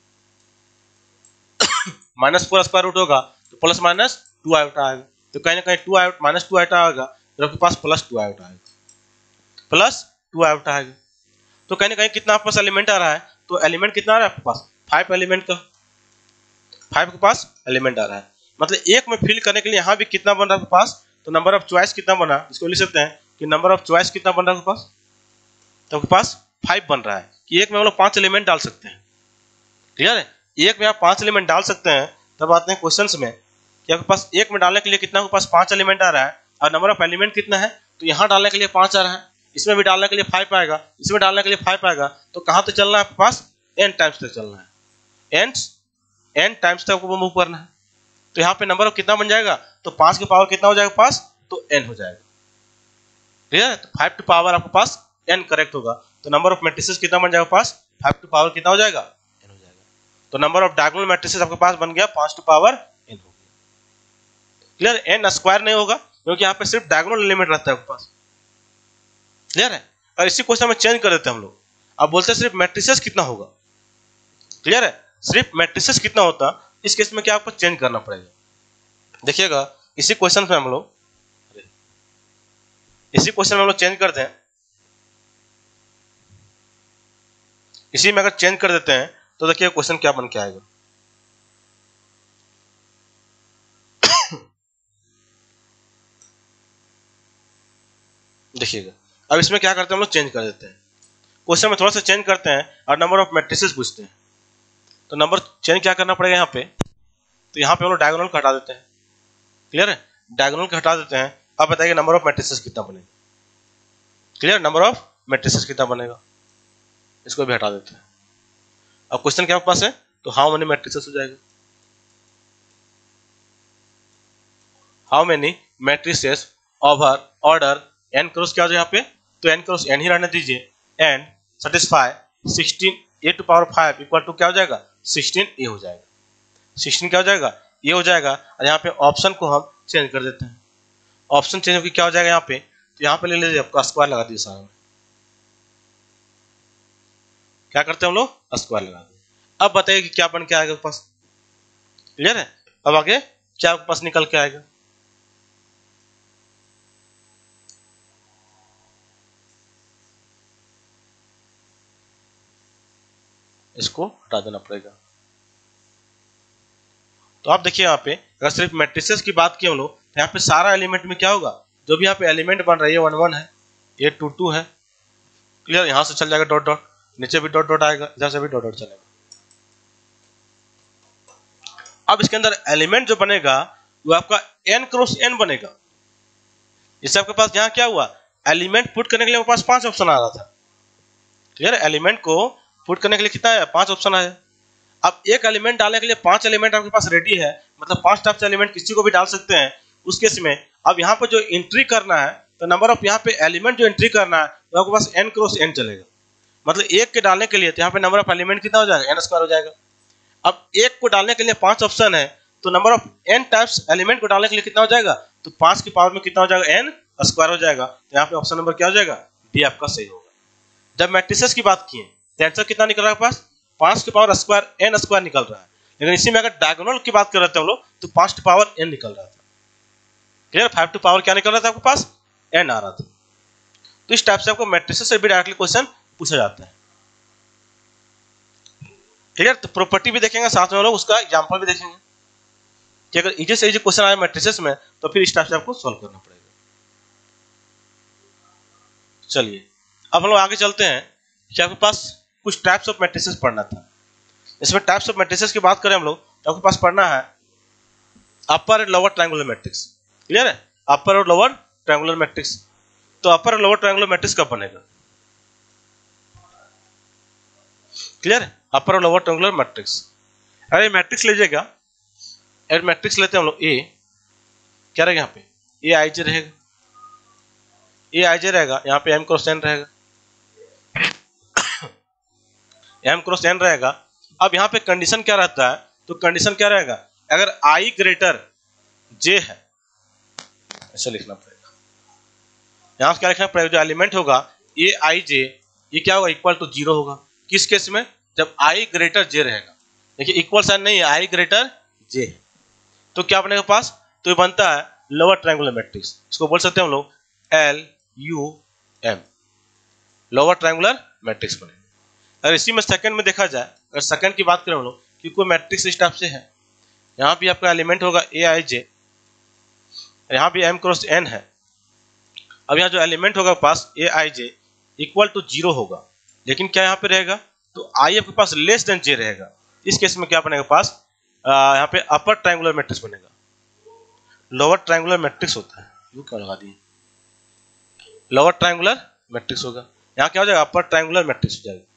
माइनस फोर स्क्वायर रूट होगा तो प्लस माइनस टू आयोटा आएगा, तो कहीं ना कहीं two iota minus two iota आएगा, तो आपके पास प्लस टू आयोटा आएगा, प्लस टू आयोटा आएगा। तो कहीं ना कहीं कितना आपके पास एलिमेंट आ रहा है, तो एलिमेंट कितना आ रहा है आपके पास, फाइव एलिमेंट का, फाइव के पास एलिमेंट आ रहा है। मतलब एक में फिल करने के लिए यहाँ भी कितना बन रहा है आपके पास, तो नंबर ऑफ चॉइस कितना बना, इसको लिख सकते हैं कि नंबर ऑफ चॉइस कितना बन रहा है आपके पास, तो आपके पास फाइव बन रहा है कि एक में हम लोग पांच एलिमेंट डाल सकते हैं। क्लियर है, एक में आप पांच एलिमेंट डाल सकते हैं। तब आते हैं क्वेश्चंस में कि आपके पास एक में डालने के लिए कितना आपके पास पांच एलिमेंट आ रहा है, और नंबर ऑफ एलिमेंट कितना है, तो यहाँ डालने के लिए पांच आ रहा है, इसमें भी डालने के लिए फाइव आएगा, इसमें डालने के लिए फाइव आएगा। तो कहाँ तक चलना है आपके पास, एन टाइम्स तक चलना है, एन एन टाइम्स तक आपको मूव करना है। तो यहाँ पे नंबर ऑफ कितना बन जाएगा, तो पांच के पावर कितना हो जाएगा पास, तो एन हो जाएगा। ठीक है, तो फाइव टू पावर आपके पास एन करेक्ट होगा। तो नंबर ऑफ मैट्रिसेस कितना बन जाएगा पास, फाइव टू पावर कितना हो जाएगा, एन हो जाएगा। तो नंबर ऑफ डायगोनल मैट्रिसेस आपके पास बन गया पांच टू पावर एन हो गया। क्लियर, एन स्क्वायर नहीं होगा क्योंकि यहाँ पे सिर्फ डायगोनल एलिमेंट रहता है आपके पास। क्लियर है, और इसी क्वेश्चन में चेंज कर देते हैं हम लोग, अब बोलते हैं सिर्फ मैट्रिसेस कितना होगा। क्लियर है, सिर्फ मैट्रिसेस कितना होता, इस केस में क्या आपको चेंज करना पड़ेगा। देखिएगा इसी क्वेश्चन में हम लोग इसी क्वेश्चन में हम लोग चेंज करते हैं, इसी में अगर चेंज कर देते हैं तो देखिए क्वेश्चन क्या बन के आएगा। देखिएगा अब इसमें क्या करते हैं हम लोग, चेंज कर देते हैं, क्वेश्चन में थोड़ा सा चेंज करते हैं और नंबर ऑफ मैट्रिसेस पूछते हैं। तो नंबर चेंज क्या करना पड़ेगा यहाँ पे, तो यहाँ पे हम लोग डायगोनल का हटा देते हैं। क्लियर है, डायगोनल का हटा देते हैं। अब बताइए नंबर ऑफ मैट्रिसेस कितना बनेगा। क्लियर, नंबर ऑफ मैट्रिसेस कितना बनेगा, इसको भी हटा देते हैं। अब क्वेश्चन क्या आपके पास है, तो हाउ मेनी मैट्रिसेस हो जाएगा, how many matrices over order n cross क्या हो जाएगा यहाँ पे, तो एन क्रॉस एन ही रहने दीजिए, and satisfy sixteen a to power five equal to क्या हो जाएगा, सिक्सटीन ए हो जाएगा। सिक्सटीन क्या हो जाएगा, ये हो जाएगा। और यहाँ पे ऑप्शन को हम चेंज कर देते हैं, ऑप्शन चेंज होकर क्या हो जाएगा यहाँ पे, तो यहाँ पे ले लीजिए आपका स्क्वायर लगा दीजिए सारा में, क्या करते हैं हम लोग, स्क्वायर लगा दें। अब बताइए कि क्या बन के आएगा पास। क्लियर है, अब आगे क्या आपके पास निकल के आएगा, इसको हटा देना पड़ेगा। तो आप देखिए यहाँ पे अगर सिर्फ मैट्रिसेस की बात की हम लोग, तो यहाँ पे सारा एलिमेंट में क्या होगा, जो भी यहाँ पे एलिमेंट बन रहा है, ये वन वन है, ये टू टू है। क्लियर, यहाँ से चल जाएगा डॉट डॉट, नीचे भी डॉट डॉट आएगा, इधर से भी डॉट डॉट चलेगा। अब इसके अंदर एलिमेंट जो बनेगा वो आपका एन क्रॉस एन बनेगा। इससे आपके पास यहाँ क्या हुआ, एलिमेंट पुट करने के लिए आपके पास पांच ऑप्शन आ रहा था। क्लियर, एलिमेंट को पुट करने के लिए कितना है, पांच ऑप्शन आया। अब एक एलिमेंट डालने के लिए पांच एलिमेंट आपके पास रेडी है, मतलब पांच टाइप से एलिमेंट किसी को भी डाल सकते हैं। उस केस में अब यहाँ पर जो एंट्री करना है, तो नंबर ऑफ यहाँ पे एलिमेंट जो एंट्री करना है तो आपके पास एन क्रॉस एन चलेगा। मतलब एक के डालने के लिए तो यहाँ पे नंबर ऑफ एलिमेंट कितना हो जाएगा, एन स्क्वायर हो जाएगा। अब एक को डालने के लिए पांच ऑप्शन है, तो number of n types element को डालने के लिए कितना हो जाएगा, तो पांच की पावर में कितना हो जाएगा, एन स्क्वायर हो जाएगा। तो यहाँ पे ऑप्शन नंबर क्या हो जाएगा, डी आपका सही होगा। जब मैट्रिसेस की बात किए तो आंसर कितना निकल रहा है पास, पांच की पावर स्क्वायर एन स्क्वायर निकल रहा है। लेकिन इसी में अगर डायगोनल की बात कर रहे थे हम लोग, तो पांच टू पावर एन निकल रहा था। क्लियर, फाइव टू पावर क्या निकल रहा था आपके पास, एन आ रहा था। तो इस टाइप से आपको मैट्रिसेस से भी डायरेक्टली क्वेश्चन पूछा जाता है। क्लियर, तो प्रॉपर्टी भी देखेंगे, साथ में हम लोग उसका एग्जांपल भी देखेंगे कि अगर इजी से इजी क्वेश्चन आए मैट्रिसेस में तो फिर इस टाइप से आपको सॉल्व करना पड़ेगा। चलिए अब हम लोग आगे चलते हैं कि आपके पास कुछ टाइप्स ऑफ मैट्रिसेस पढ़ना था। इसमें टाइप्स ऑफ मैट्रिसेस की बात करें हम लोग, तो आपके पास पढ़ना है upper and lower triangular matrix. Clear है, अपर और लोअर ट्रायंगुलर मैट्रिक्स। तो अपर और लोअर ट्रायंगुलर मैट्रिक्स कब बनेगा, क्लियर है, अपर और लोअर ट्रायंगुलर मैट्रिक्स। अरे मैट्रिक्स लीजिएगा एड मैट्रिक्स लेते हैं हम लोग ए, क्या रहेगा यहाँ पे ए आई जे रहेगा, ए आई जे रहेगा, यहाँ पे एम क्रॉस एन रहेगा, एम क्रॉस एन रहेगा। अब यहाँ पे कंडीशन क्या रहता है, तो कंडीशन क्या रहेगा, अगर आई ग्रेटर जे है, ऐसा लिखना पड़ेगा, यहाँ क्या लिखना पड़ेगा, जो एलिमेंट होगा ए आई जे, ये क्या होगा, इक्वल टू जीरो होगा। किस केस में, जब आई ग्रेटर जे रहेगा। देखिए इक्वल साइन नहीं है, आई ग्रेटर जे, तो क्या बनेगा पास, तो ये बनता है लोअर ट्रायंगुलर मैट्रिक्स, इसको बोल सकते हैं हम लोग L U M, lower triangular matrix बनेगा। अगर इसी में सेकंड में देखा जाए, अगर सेकंड की बात करें हम लोग कि कोई मैट्रिक्स इस टाइप से है, यहाँ भी आपका एलिमेंट होगा ए आई जे, यहाँ भी एम क्रॉस एन है। अब यहाँ जो एलिमेंट होगा पास a i j equal to zero होगा, लेकिन क्या यहाँ पे रहेगा, तो आई आपके पास लेस देन जे रहेगा। इस केस में क्या बनेगा पास, यहाँ पे अपर ट्रायंगुलर मैट्रिक्स बनेगा, लोअर ट्रायंगुलर मैट्रिक्स होता है, यू क्या लगा दिए, लोअर ट्रायंगुलर मैट्रिक्स होगा। यहाँ क्या हो जाएगा, अपर ट्रायंगुलर मैट्रिक्स हो जाएगा,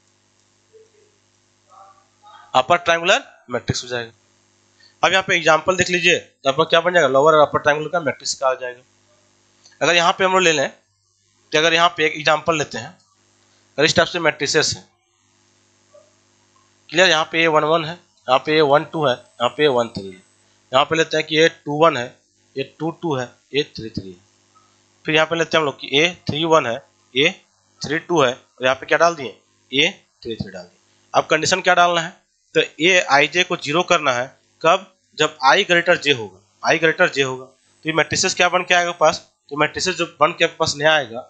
अपर ट्रायंगुलर मैट्रिक्स हो जाएगा। अब यहाँ पे एग्जांपल देख लीजिए, तो आपका क्या बन जाएगा, लोअर और अपर ट्रायंगुलर का मैट्रिक्स का आ जाएगा। अगर यहाँ पे हम लोग ले लें, तो अगर यहाँ पे एक एग्जांपल लेते हैं, अगर इस टाइप से मैट्रिसेस है, क्लियर, यहाँ पे ए वन वन है, यहाँ पे ए वन टू है, यहाँ पे ए वन थ्री है, यहाँ पे लेते हैं कि ए टू वन है, ए टू टू है, ए थ्री थ्री है, फिर यहाँ पे लेते हैं हम लोग कि ए थ्री वन है, ए थ्री टू है, और यहाँ पे क्या डाल दिए, ए थ्री थ्री डाल दिए। अब कंडीशन क्या डालना है, तो ए आई जे को जीरो करना है, कब, जब आई ग्रेटर जे होगा, आई ग्रेटर जे होगा, तो ये मैट्रिसेस क्या बन के आएगा पास, तो मैट्रिसेस जो बन के पास नया आएगा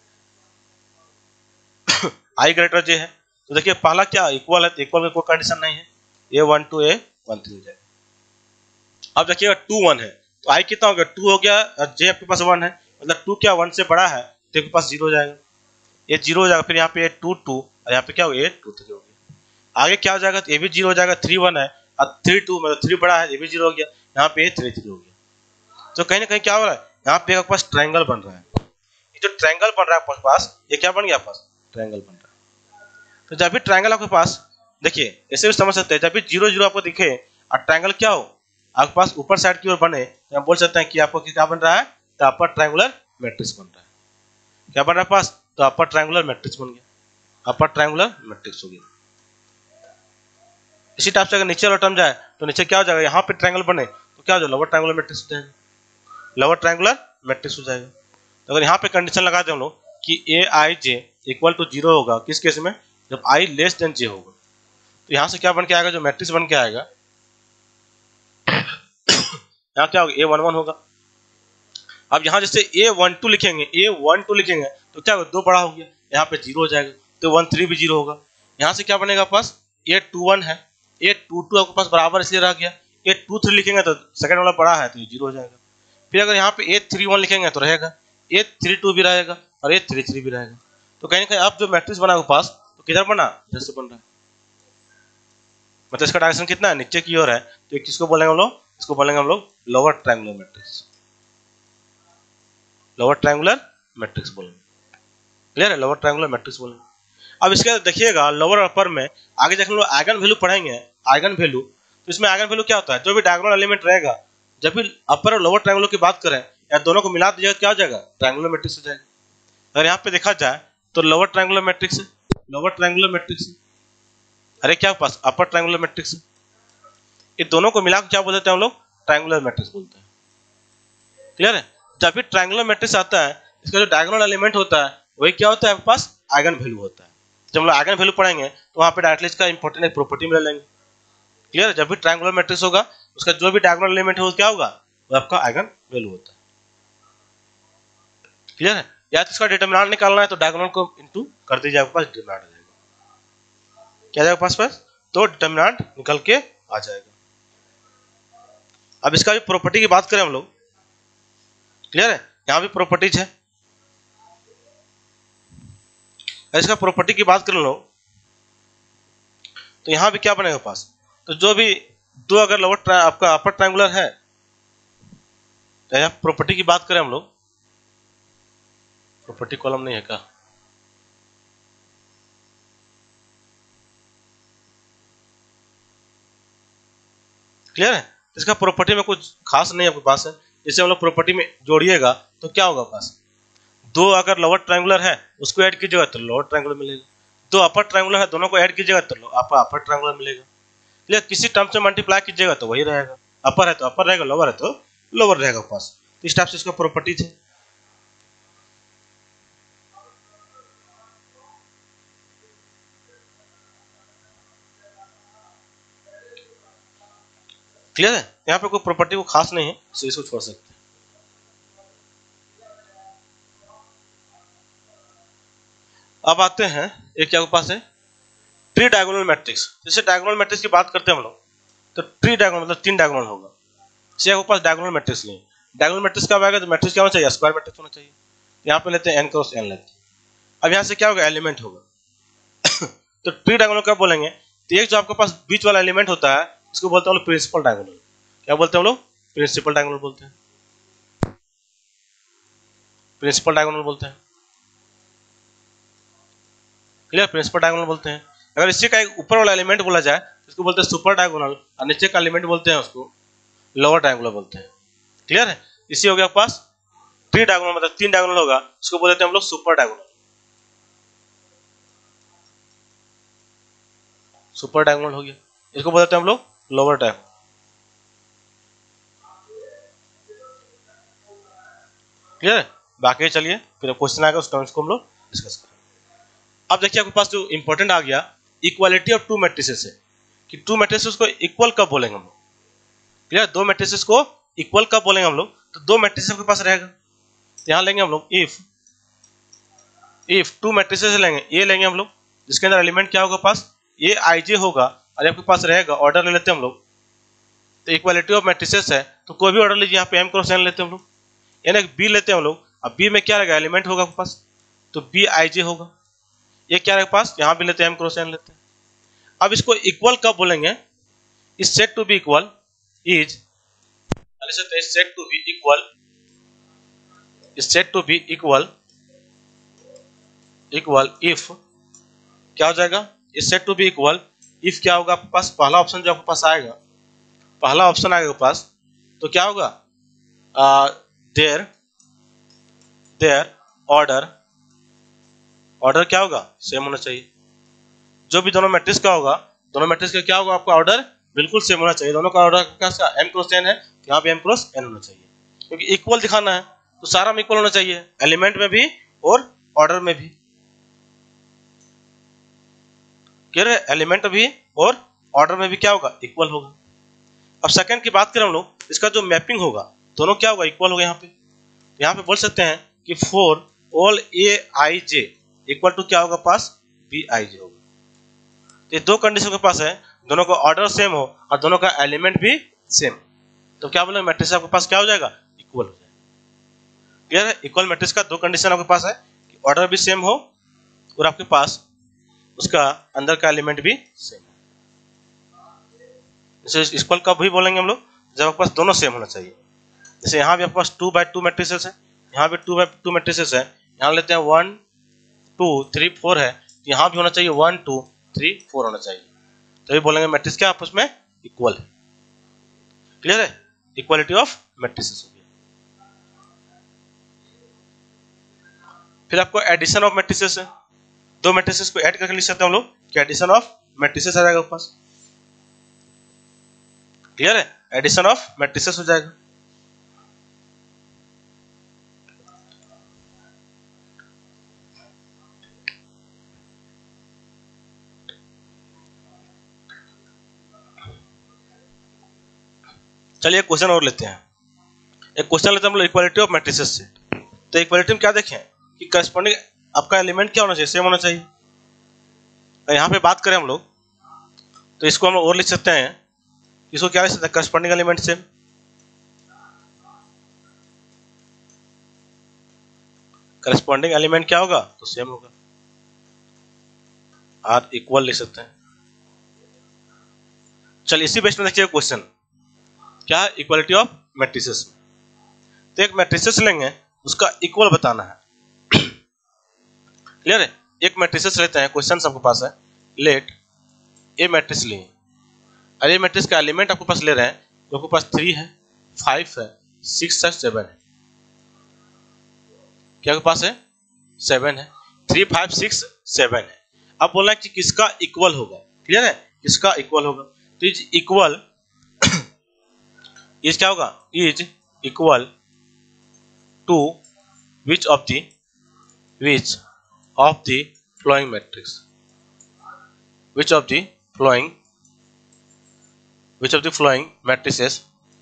आई ग्रेटर जे है, तो देखिए पहला क्या इक्वल है, तो इक्वल में कोई कंडीशन नहीं है, a one two a one three हो जाएगा। अब देखिएगा टू वन है, तो आई कितना हो गया, टू हो गया, और जे आपके पास वन है, मतलब टू क्या वन से बड़ा है, तो आपके पास जीरो हो जाएगा, ये जीरो हो जाएगा, फिर यहाँ पे ए टू टू, और यहाँ पे क्या हो गया, ए टू थ्री हो गया। आगे क्या हो जाएगा, तो ये भी जीरो हो जाएगा, थ्री वन है और थ्री टू, मतलब थ्री बड़ा है, ये भी जीरो हो गया, यहाँ पे ए थ्री थ्री हो गया। तो कहीं ना कहीं क्या हो रहा है, यहाँ पे आपके पास ट्रायंगल बन रहा है, ये जो ट्रायंगल बन रहा है आपके पास, ये क्या बन गया पास, ट्रायंगल बन रहा है। तो जब भी ट्रायंगल आपके पास, देखिए ऐसे भी समझ सकते हैं, जब भी जीरो जीरो आपको दिखे और ट्रायंगल क्या हो आपके पास ऊपर साइड की ओर बने, तो हम बोल सकते हैं कि आपको क्या बन रहा है, तो अपर ट्रायंगुलर मैट्रिक्स बन रहा है। क्या बन रहा है पास, तो अपर ट्रायंगुलर मैट्रिक्स बन गया, अपर ट्रायंगुलर मैट्रिक्स हो गया। इसी टाइप से अगर नीचे वाला टर्म जाए, तो नीचे क्या हो जाएगा, यहाँ पे ट्रायंगल बने तो क्या हो जाएगा, लोअर ट्रायंगुलर मैट्रिक्स हो जाएगा, लोअर ट्रायंगुलर मैट्रिक्स हो जाएगा। तो अगर यहाँ पे कंडीशन लगा दें हम लोग कि a i j equal to zero होगा, किस केस में, जब आई लेस देन जे होगा, तो यहाँ से क्या बन के आएगा, जो मैट्रिक्स बन के आएगा, यहाँ क्या होगा, ए वन वन होगा। अब यहाँ जैसे ए वन टू लिखेंगे, ए वन टू लिखेंगे तो क्या होगा, दो बड़ा हो गया, यहाँ पे जीरो हो जाएगा, तो वन थ्री भी जीरो होगा। यहाँ से क्या बनेगा पास, ए टू वन है, ए टू टू आपके पास बराबर इसलिए रह गया, ए टू थ्री लिखेंगे तो सेकंड वाला बड़ा है, तो ये जीरो हो जाएगा। फिर अगर यहाँ पे ए थ्री वन लिखेंगे तो रहेगा, ए थ्री टू भी रहेगा, और ए थ्री थ्री भी रहेगा। तो कहीं ना कहीं अब जो मैट्रिक्स बना आपके पास, तो किधर बना, इधर से बन रहा है, मतलब इसका डायरेक्शन कितना है, नीचे की ओर है, तो किसको बोलेंगे हम लोग, इसको बोलेंगे हम लोग lower triangular matrix, lower triangular matrix बोलेंगे, क्लियर है, लोअर ट्रायंगुलर मैट्रिक्स बोलेंगे। अब इसके बाद देखिएगा लोअर अपर में आगे जब हम लोग आइगन वैल्यू पढ़ेंगे, आइगन वैल्यू, तो इसमें आइगन वैल्यू क्या होता है, जो भी डायगोनल एलिमेंट रहेगा, जब भी अपर और लोअर ट्रायंगुलर की बात करें या दोनों को मिला दीजिएगा, क्या हो जाएगा, ट्रायंगुलर मैट्रिक्स हो जाएगा। अगर यहाँ पे देखा जाए तो lower triangular matrix, lower triangular matrix, अरे क्या पास अपर ट्रायंगुलर मैट्रिक्स, ये दोनों को मिलाकर क्या बोलते हैं हम लोग, ट्रायंगुलर मैट्रिक्स बोलते हैं, क्लियर है। जब भी ट्रायंगुलर मैट्रिक्स आता है, इसका जो डायगोनल एलिमेंट होता है वही क्या होता है आपके पास, आइगन वैल्यू होता है। जब हम लोग आइगन वैल्यू पढ़ेंगे तो वहाँ पे डायरेक्टली इसका इंपॉर्टेंट एक प्रॉपर्टी मिला लेंगे, क्लियर है। जब भी ट्रायंगुलर मैट्रिक्स होगा, उसका जो भी डायगोनल एलिमेंट है वो क्या होगा, वो आपका आइगन वैल्यू होता है, क्लियर है। या तो इसका डिटरमिनेंट निकालना है तो डायगोनल को इनटू कर दीजिए, आपके पास डिटरमिनेंट आ जाएगा, क्या जाएगा पास पास, तो डिटरमिनेंट निकल के आ जाएगा। अब इसका भी प्रॉपर्टी की बात करें हम लोग, क्लियर है, यहाँ भी प्रॉपर्टीज है, इसका प्रॉपर्टी की बात कर लो तो यहाँ भी क्या बनेगा पास, तो जो भी दो अगर लोअर आपका अपर ट्रायंगुलर है, तो यहाँ प्रॉपर्टी की बात करें हम लोग, प्रॉपर्टी कॉलम नहीं है क्या, क्लियर है। इसका प्रॉपर्टी में कुछ खास नहीं आपके पास है। जैसे हम लोग प्रॉपर्टी में जोड़िएगा तो क्या होगा पास, दो अगर लोअर ट्रायंगुलर है उसको ऐड कीजिएगा तो लोअर ट्रायंगुलर मिलेगा, दो अपर ट्रायंगुलर है दोनों को ऐड कीजिएगा तो अपर अपर ट्रायंगुलर मिलेगा। या किसी टर्म से मल्टीप्लाई कीजिएगा तो वही रहेगा, अपर है तो अपर रहेगा, लोअर है तो लोअर रहेगा पास। तो इस टाइप से इसका प्रॉपर्टीज है। क्लियर है, यहाँ पे कोई प्रॉपर्टी को खास नहीं है, तो इसको छोड़ सकते हैं। अब आते हैं एक क्या पास है ट्री डायगोनल मैट्रिक्स। जैसे डायगोनल मैट्रिक्स की बात करते हैं हम लोग तो ट्री डायगोनल मतलब तीन डायगोनल होगा। जैसे आपके पास डायगोनल मैट्रिक्स नहीं, डायगोनल मैट्रिक्स कब आएगा तो मैट्रिक्स क्या होना चाहिए, स्क्वायर मैट्रिक्स होना चाहिए। यहाँ पे लेते हैं एन क्रॉस एन लेते हैं। अब यहाँ से क्या होगा, एलिमेंट होगा तो ट्री डायगोनल कब बोलेंगे, तो एक जो आपके पास बीच वाला एलिमेंट होता है उसको बोलते हैं हम लोग प्रिंसिपल डायगोनल। क्या बोलते हैं हम लोग, प्रिंसिपल डायगोनल बोलते हैं, प्रिंसिपल डायगोनल बोलते हैं। क्लियर, प्रिंसिपल डायगोनल बोलते हैं। अगर इसी का एक ऊपर वाला एलिमेंट बोला जाए तो उसको बोलते हैं सुपर डायगोनल, और नीचे का एलिमेंट बोलते हैं उसको लोअर डायगोनल बोलते हैं। क्लियर है, इसी हो गया आपके पास थ्री डायगोनल मतलब तीन डायगोनल होगा, उसको बोलते हैं हम लोग सुपर डायगोनल, सुपर डायगोनल हो गया। इसको बोलते हैं हम लोग लोअर डायगोनल। क्लियर है, बाकी चलिए फिर क्वेश्चन आएगा उस टर्म्स को हम लोग डिस्कस करें। अब देखिए आपके पास जो इंपॉर्टेंट आ गया इक्वालिटी ऑफ टू मैट्रिसेस है, कि टू मैट्रिसेस को इक्वल कब बोलेंगे हम लोग। क्लियर, दो मैट्रिसेस को इक्वल कब बोलेंगे हम लोग, तो दो मैट्रिसेस आपके पास रहेगा तो यहाँ लेंगे हम लोग इफ इफ टू मैट्रिसेस लेंगे, ये लेंगे हम लोग जिसके अंदर एलिमेंट क्या होगा पास, ये आई जे होगा और आपके पास रहेगा ऑर्डर ले लेते हैं हम लोग। तो इक्वालिटी ऑफ मैट्रिसेस है तो कोई भी ऑर्डर लीजिए, यहाँ पे एम क्रॉस एन लेते हैं हम लोग, यानी बी लेते हैं हम लोग। अब बी में क्या रहेगा, एलिमेंट होगा आपके पास तो बी आई जे होगा। ये क्या रहेगा पास, यहाँ भी लेते हैं एम क्रॉस एन लेते हैं। अब इसको इक्वल कब बोलेंगे, is said to be equal is said to be equal is said to be equal equal if क्या हो जाएगा, is said to be equal if क्या होगा आपके पास, पहला ऑप्शन जो आपके पास आएगा, पहला ऑप्शन आएगा पास तो क्या होगा, देयर देयर ऑर्डर ऑर्डर क्या होगा, सेम होना चाहिए। जो भी दोनों मैट्रिक्स का होगा, दोनों मैट्रिक्स का क्या होगा, आपका ऑर्डर बिल्कुल सेम होना चाहिए। दोनों का ऑर्डर क्या एम क्रॉस एन है, यहाँ पे एम क्रॉस एन होना चाहिए, क्योंकि इक्वल दिखाना है तो सारा में इक्वल होना चाहिए, एलिमेंट में भी और ऑर्डर में भी। क्लियर है, एलिमेंट भी और ऑर्डर में भी क्या होगा, इक्वल होगा। अब सेकंड की बात करें हम लोग, इसका जो मैपिंग होगा दोनों क्या होगा, इक्वल होगा। यहाँ पे यहाँ पे बोल सकते हैं कि for all a i j equal to क्या होगा पास, बी आई जे होगा। ये दो कंडीशन के पास है, दोनों का ऑर्डर सेम हो और दोनों का एलिमेंट भी सेम, तो क्या बोलेंगे मैट्रिक्स आपके पास क्या हो जाएगा, इक्वल हो जाएगा। क्लियर है, इक्वल मैट्रिक्स का दो कंडीशन आपके पास है कि ऑर्डर भी सेम हो और आपके पास उसका अंदर का एलिमेंट भी सेम हो। जैसे इक्वल कब भी बोलेंगे हम लोग, जब आपके पास दोनों सेम होना चाहिए। जैसे यहाँ भी आपके पास टू बाई टू मैट्रिसेस है, यहाँ भी टू बाई टू मैट्रिसेस है, यहाँ लेते हैं वन टू थ्री फोर है, यहाँ भी होना चाहिए वन टू थ्री फोर होना चाहिए, तभी तो बोलेंगे मैट्रिक्स क्या आपस में इक्वल है। क्लियर है, इक्वालिटी ऑफ मैट्रिसेस हो गया। फिर आपको एडिशन ऑफ मैट्रिसेस है, दो मैट्रिसेस को ऐड करके लिख सकते हैं हम लोग कि एडिशन ऑफ मैट्रिसेस आ जाएगा पास। क्लियर है, एडिशन ऑफ मैट्रिसेस हो जाएगा। चलिए क्वेश्चन और लेते हैं, एक क्वेश्चन लेते हैं हम लोग इक्वालिटी ऑफ मैट्रिसेस से। तो इक्वालिटी में क्या देखें कि करस्पॉन्डिंग आपका एलिमेंट क्या होना चाहिए, सेम होना चाहिए। यहाँ पे बात करें हम लोग तो इसको हम लोग और लिख सकते हैं, इसको क्या लिख सकते हैं, corresponding element same. Corresponding element क्या होगा, तो सेम होगा, आर इक्वल लिख सकते हैं। चलिए इसी बेस में देखिए क्वेश्चन क्या, इक्वालिटी ऑफ मैट्रिसेस। तो एक मैट्रिसेस लेंगे उसका इक्वल बताना है। क्लियर है, एक मैट्रिसेस लेते हैं, क्वेश्चन आपके पास है, लेट ए मैट्रिक्स लिए और ये मैट्रिक्स का एलिमेंट आपके पास ले रहे हैं लोगों के पास थ्री है, फाइव है, सिक्स है, सेवन है। क्या आपके पास है? सेवन है। थ्री फाइव सिक्स सेवन है। अब बोलना है कि किसका इक्वल होगा। क्लियर है? किसका इक्वल होगा? तो इज इक्वल इज क्या होगा? Is equal to which of the which of the following matrix which of the following which of the flowing matrices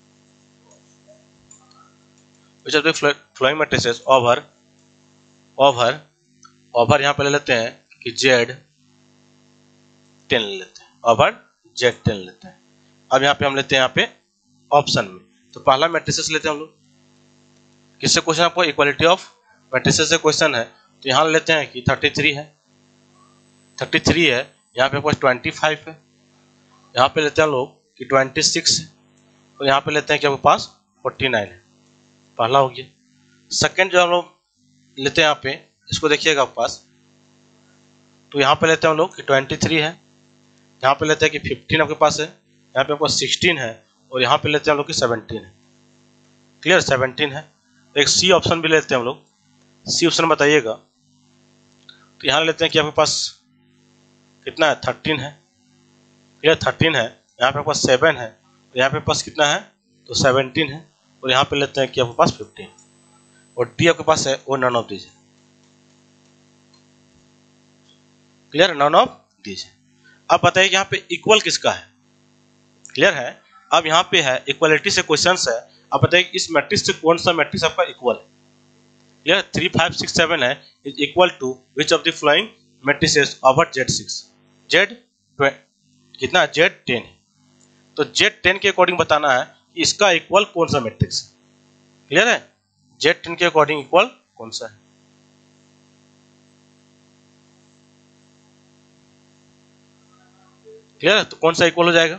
which of the flowing matrices over over over यहाँ पे ले लेते हैं कि Z ten ले लेते हैं, over Z टेन लेते हैं। अब यहाँ पे हम लेते हैं यहाँ पे ऑप्शन में, तो पहला मैट्रिसेस लेते हैं हम लोग। किससे क्वेश्चन? आपको इक्वालिटी ऑफ मैट्रिसेस से क्वेश्चन है, तो यहाँ लेते हैं कि थर्टी थ्री है, थर्टी थ्री है, यहाँ पे आपको ट्वेंटी फाइव है, यहाँ पे लेते हैं हम लोग कि ट्वेंटी सिक्स है, और यहाँ पे लेते हैं कि आपके पास फोर्टी नाइन है। पहला हो गया। सेकंड जो हम लोग लेते हैं यहाँ पे, इसको देखिएगा आपके पास, तो यहाँ पे लेते हैं हम लोग कि ट्वेंटी थ्री है, यहाँ पे लेते हैं कि फिफ्टीन आपके पास है, यहाँ पे आपको सिक्सटीन है, और यहाँ पे लेते हैं हम लोग कि सेवनटीन है। क्लियर? सेवनटीन है। एक सी ऑप्शन भी लेते हैं हम लोग, सी ऑप्शन बताइएगा। तो यहाँ लेते हैं कि आपके पास कितना है? थर्टीन है। क्लियर? थर्टीन है। यहाँ पे पास सेवन है, तो यहाँ पे पास कितना है? तो सेवनटीन है, और यहाँ पे लेते हैं कि आपके पास फिफ्टीन, और डी आपके पास है वो नन ऑफ दीज है। क्लियर? नन ऑफ दीज है। अब बताइए यहाँ पे इक्वल किसका है? क्लियर है? अब यहाँ पे है इक्वालिटी से क्वेश्चन है। अब बताइए इस मैट्रिक्स से कौन सा मैट्रिक्स आपका इक्वल है? Clear? Three five six seven है, is equal to which of the following matrices over z six z कितना? जेड टेन है। तो जेड टेन के अकॉर्डिंग बताना है कि इसका इक्वल कौन सा मैट्रिक्स है। क्लियर है? जेड टेन के अकॉर्डिंग इक्वल कौन सा है? क्लियर है? तो कौन सा इक्वल हो जाएगा?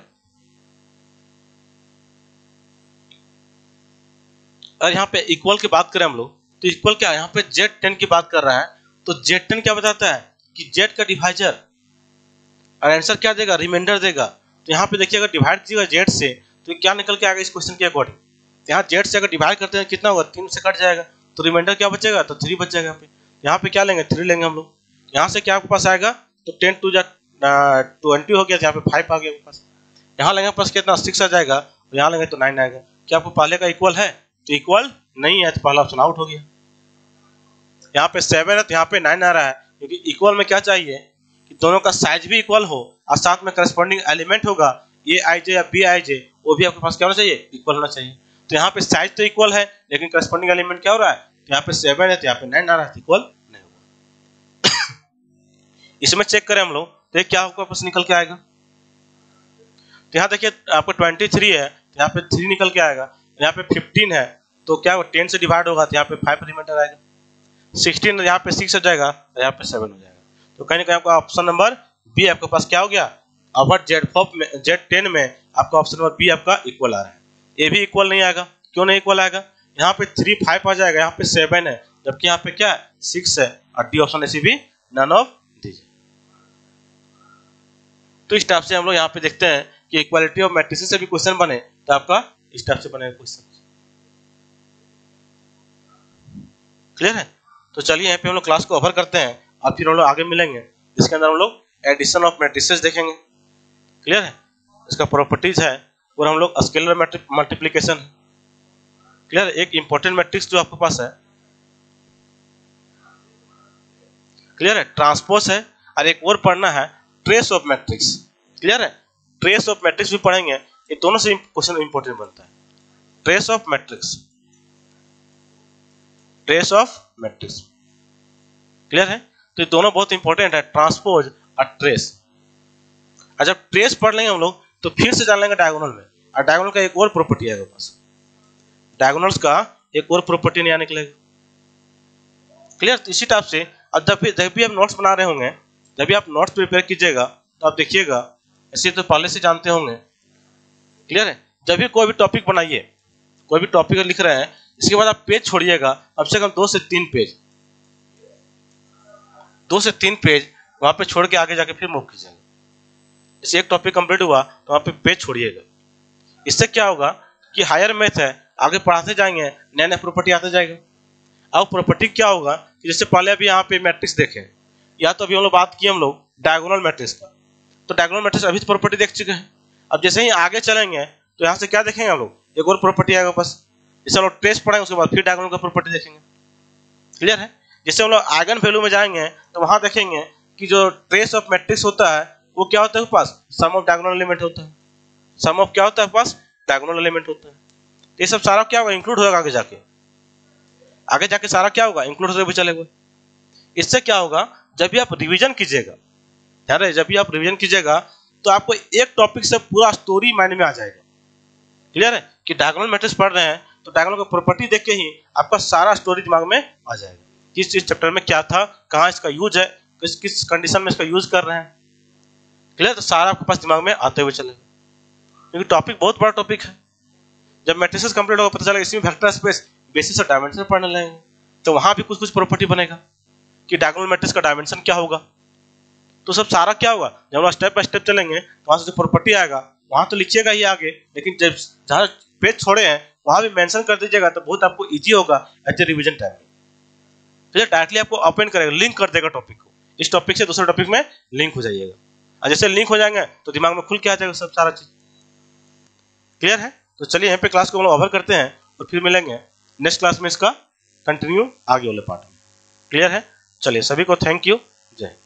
अगर यहाँ पे इक्वल की बात करें हम लोग, तो इक्वल क्या है? यहाँ पे जेड टेन की बात कर रहा है, तो जेड टेन क्या बताता है कि जेड का डिवाइजर, और आंसर क्या देगा? रिमाइंडर देगा। तो यहाँ पे देखिए अगर डिवाइड कीजिएगा जेड से, तो क्या निकल के आएगा इस क्वेश्चन के अकॉर्डिंग? यहाँ जेड से अगर डिवाइड करते हैं कितना होगा? तीन से कट जाएगा, तो रिमाइंडर क्या बचेगा? तो थ्री बच जाएगा। यहाँ पे यहाँ पे क्या लेंगे? थ्री लेंगे हम लोग। यहाँ से क्या आपके पास आएगा? तो टेन टू जा ट्वेंटी हो गया, यहाँ पे फाइव आ गया आपके पास। यहाँ लेंगे पास कितना? सिक्स आ जाएगा, और यहाँ लेंगे तो नाइन आएगा। क्या आपको पहले का इक्वल है? तो इक्वल नहीं है, तो पहला ऑप्शन आउट हो गया। यहाँ पे सेवन है, तो यहाँ पे नाइन आ रहा है, क्योंकि इक्वल में क्या चाहिए कि दोनों का साइज भी इक्वल हो और साथ में करस्पॉन्डिंग एलिमेंट होगा, ए आई जे या बी आई जे, वो भी आपके पास क्या होना चाहिए? इक्वल होना चाहिए। तो यहाँ पे साइज तो इक्वल है, लेकिन करस्पॉन्डिंग एलिमेंट क्या हो रहा है? तो यहाँ पे सेवन है, तो यहाँ पे नाइन आ रहा है, इक्वल नहीं होगा। इसमें चेक करें हम लोग, तो क्या आपके पास निकल के आएगा? तो यहाँ देखिए आपको ट्वेंटी थ्री है, तो यहाँ पे थ्री निकल के आएगा। यहाँ पे फिफ्टीन है, तो क्या टेन से डिवाइड होगा, तो यहाँ पे फाइव रिमाइंडर आएगा। सिक्सटीन यहाँ पे सिक्स हो जाएगा, तो यहाँ पे सेवन हो जाएगा। तो कहीं ना कहीं आपका ऑप्शन नंबर बी आपके पास क्या हो गया? अवर जेड फोर में जेड टेन में आपका ऑप्शन नंबर बी आपका इक्वल आ रहा है। ये भी इक्वल नहीं आएगा। क्यों नहीं इक्वल आएगा? यहाँ पे थ्री फाइव आ जाएगा, यहाँ पे सेवन है, जबकि यहाँ पे क्या है? सिक्स है, और डी ऑप्शन ऐसी भी नन ऑफ दीजिए। तो इस टाइप से हम लोग यहाँ पे देखते हैं कि इक्वालिटी ऑफ मैट्रिसेस से भी क्वेश्चन बने, तो आपका इस टाइप से बनेगा क्वेश्चन। क्लियर है? तो चलिए यहाँ पे हम लोग क्लास को ओवर करते हैं, और फिर हम लोग आगे मिलेंगे। इसके अंदर हम लोग एडिशन ऑफ मैट्रिसेस देखेंगे। क्लियर है? इसका प्रॉपर्टीज है, और हम लोग स्केलर मल्टीप्लिकेशन। क्लियर? एक इंपॉर्टेंट मैट्रिक्स जो आपके पास है, क्लियर है, ट्रांसपोज है, और एक और पढ़ना है ट्रेस ऑफ मैट्रिक्स। क्लियर है? ट्रेस ऑफ मैट्रिक्स भी पढ़ेंगे। ये दोनों से क्वेश्चन इंपॉर्टेंट बनता है। Trace of matrix, trace of matrix. Clear है? तो ये दोनों बहुत इंपॉर्टेंट है, ट्रांसपोज और ट्रेस। और जब ट्रेस पढ़ लेंगे हम लोग, तो फिर से जान लेंगे डायगोनल में, और डायगोनल का एक और प्रॉपर्टी है पास, डायगोनल्स का एक और प्रॉपर्टी नया निकलेगा। क्लियर? तो इसी टाइप से अब जब भी जब भी आप नोट्स बना रहे होंगे, जब भी आप नोट्स प्रिपेयर कीजिएगा, तो आप देखिएगा, ऐसे तो पहले से जानते होंगे। क्लियर है? जब भी कोई भी टॉपिक बनाइए, कोई भी टॉपिक लिख रहे हैं, इसके बाद आप पेज छोड़िएगा, कम से कम दो से तीन पेज, दो से तीन पेज वहां पे छोड़ के आगे जाके फिर मूव कीजिएगा। जैसे एक टॉपिक कंप्लीट हुआ, तो वहां पे पेज छोड़िएगा, इससे क्या होगा कि हायर मैथ है, आगे पढ़ाते जाएंगे नए नए प्रॉपर्टी आते जाएगा। अब प्रॉपर्टी क्या होगा कि जैसे पहले अभी यहाँ पे मैट्रिक्स देखे, या तो अभी हम लोग बात किए हम लोग डायगोनल मैट्रिक्स का, तो डायगोनल मैट्रिक्स अभी प्रॉपर्टी देख चुके हैं। अब जैसे ही आगे चलेंगे तो यहाँ से क्या देखेंगे हम लोग, एक और प्रॉपर्टी आएगा बस। जैसे हम लोग ट्रेस पढ़ेंगे उसके बाद फिर डायगोनल का प्रॉपर्टी देखेंगे। क्लियर है? जैसे हम लोग आइगन वैल्यू में जाएंगे तो वहां देखेंगे कि जो ट्रेस ऑफ मैट्रिक्स होता है वो क्या होता है पास, सम ऑफ डायगोनल एलिमेंट होता है। सम ऑफ क्या होता है पास, डायगोनल एलिमेंट होता है। ये सब सारा क्या होगा, इंक्लूड होगा आगे जाके, आगे जाके सारा क्या होगा, इंक्लूड होते हुए चलेगा। इससे क्या होगा, जब भी आप रिवीजन कीजिएगा, ध्यान रहे, जब भी आप रिवीजन कीजिएगा तो आपको एक टॉपिक से पूरा स्टोरी माइंड में आ जाएगा। क्लियर है कि डायगोनल मैट्रिक्स पढ़ रहे हैं तो डायगोनल का प्रॉपर्टी देख के ही आपका सारा स्टोरी दिमाग में आ जाएगा, किस चीज चैप्टर में क्या था, कहाँ इसका यूज है, किस किस कंडीशन में इसका यूज कर रहे हैं। क्लियर? तो सारा आपके पास दिमाग में आते हुए चलेगा, क्योंकि टॉपिक बहुत बड़ा टॉपिक है। जब मैट्रिसेस कंप्लीट होगा पता चलेगा इसमें वेक्टर स्पेस, बेसिस और डायमेंशन पढ़ने लगेंगे तो वहां भी कुछ कुछ प्रॉपर्टी बनेगा कि डायगोनल मैट्रिक्स का डायमेंशन क्या होगा। तो सब सारा क्या होगा, जब हम स्टेप बाय स्टेप चलेंगे तो वहां से जो प्रॉपर्टी आएगा वहां तो लिखिएगा ही आगे, लेकिन जब जहाँ पेज छोड़े हैं वहां भी मेंशन कर दीजिएगा तो बहुत आपको इजी होगा एज ए रिवीजन टाइम में। तो ये डायरेक्टली आपको ओपन करेगा, लिंक कर देगा टॉपिक को, इस टॉपिक से दूसरे टॉपिक में लिंक हो जाइएगा। और जैसे लिंक हो जाएंगे तो दिमाग में खुल के आ जाएगा सब सारा चीज। क्लियर है? तो चलिए यहाँ पे क्लास को हम लोग ओवर करते हैं और फिर मिलेंगे नेक्स्ट क्लास में इसका कंटिन्यू आगे वाले पार्ट में। क्लियर है? चलिए सभी को थैंक यू, जय हिंद।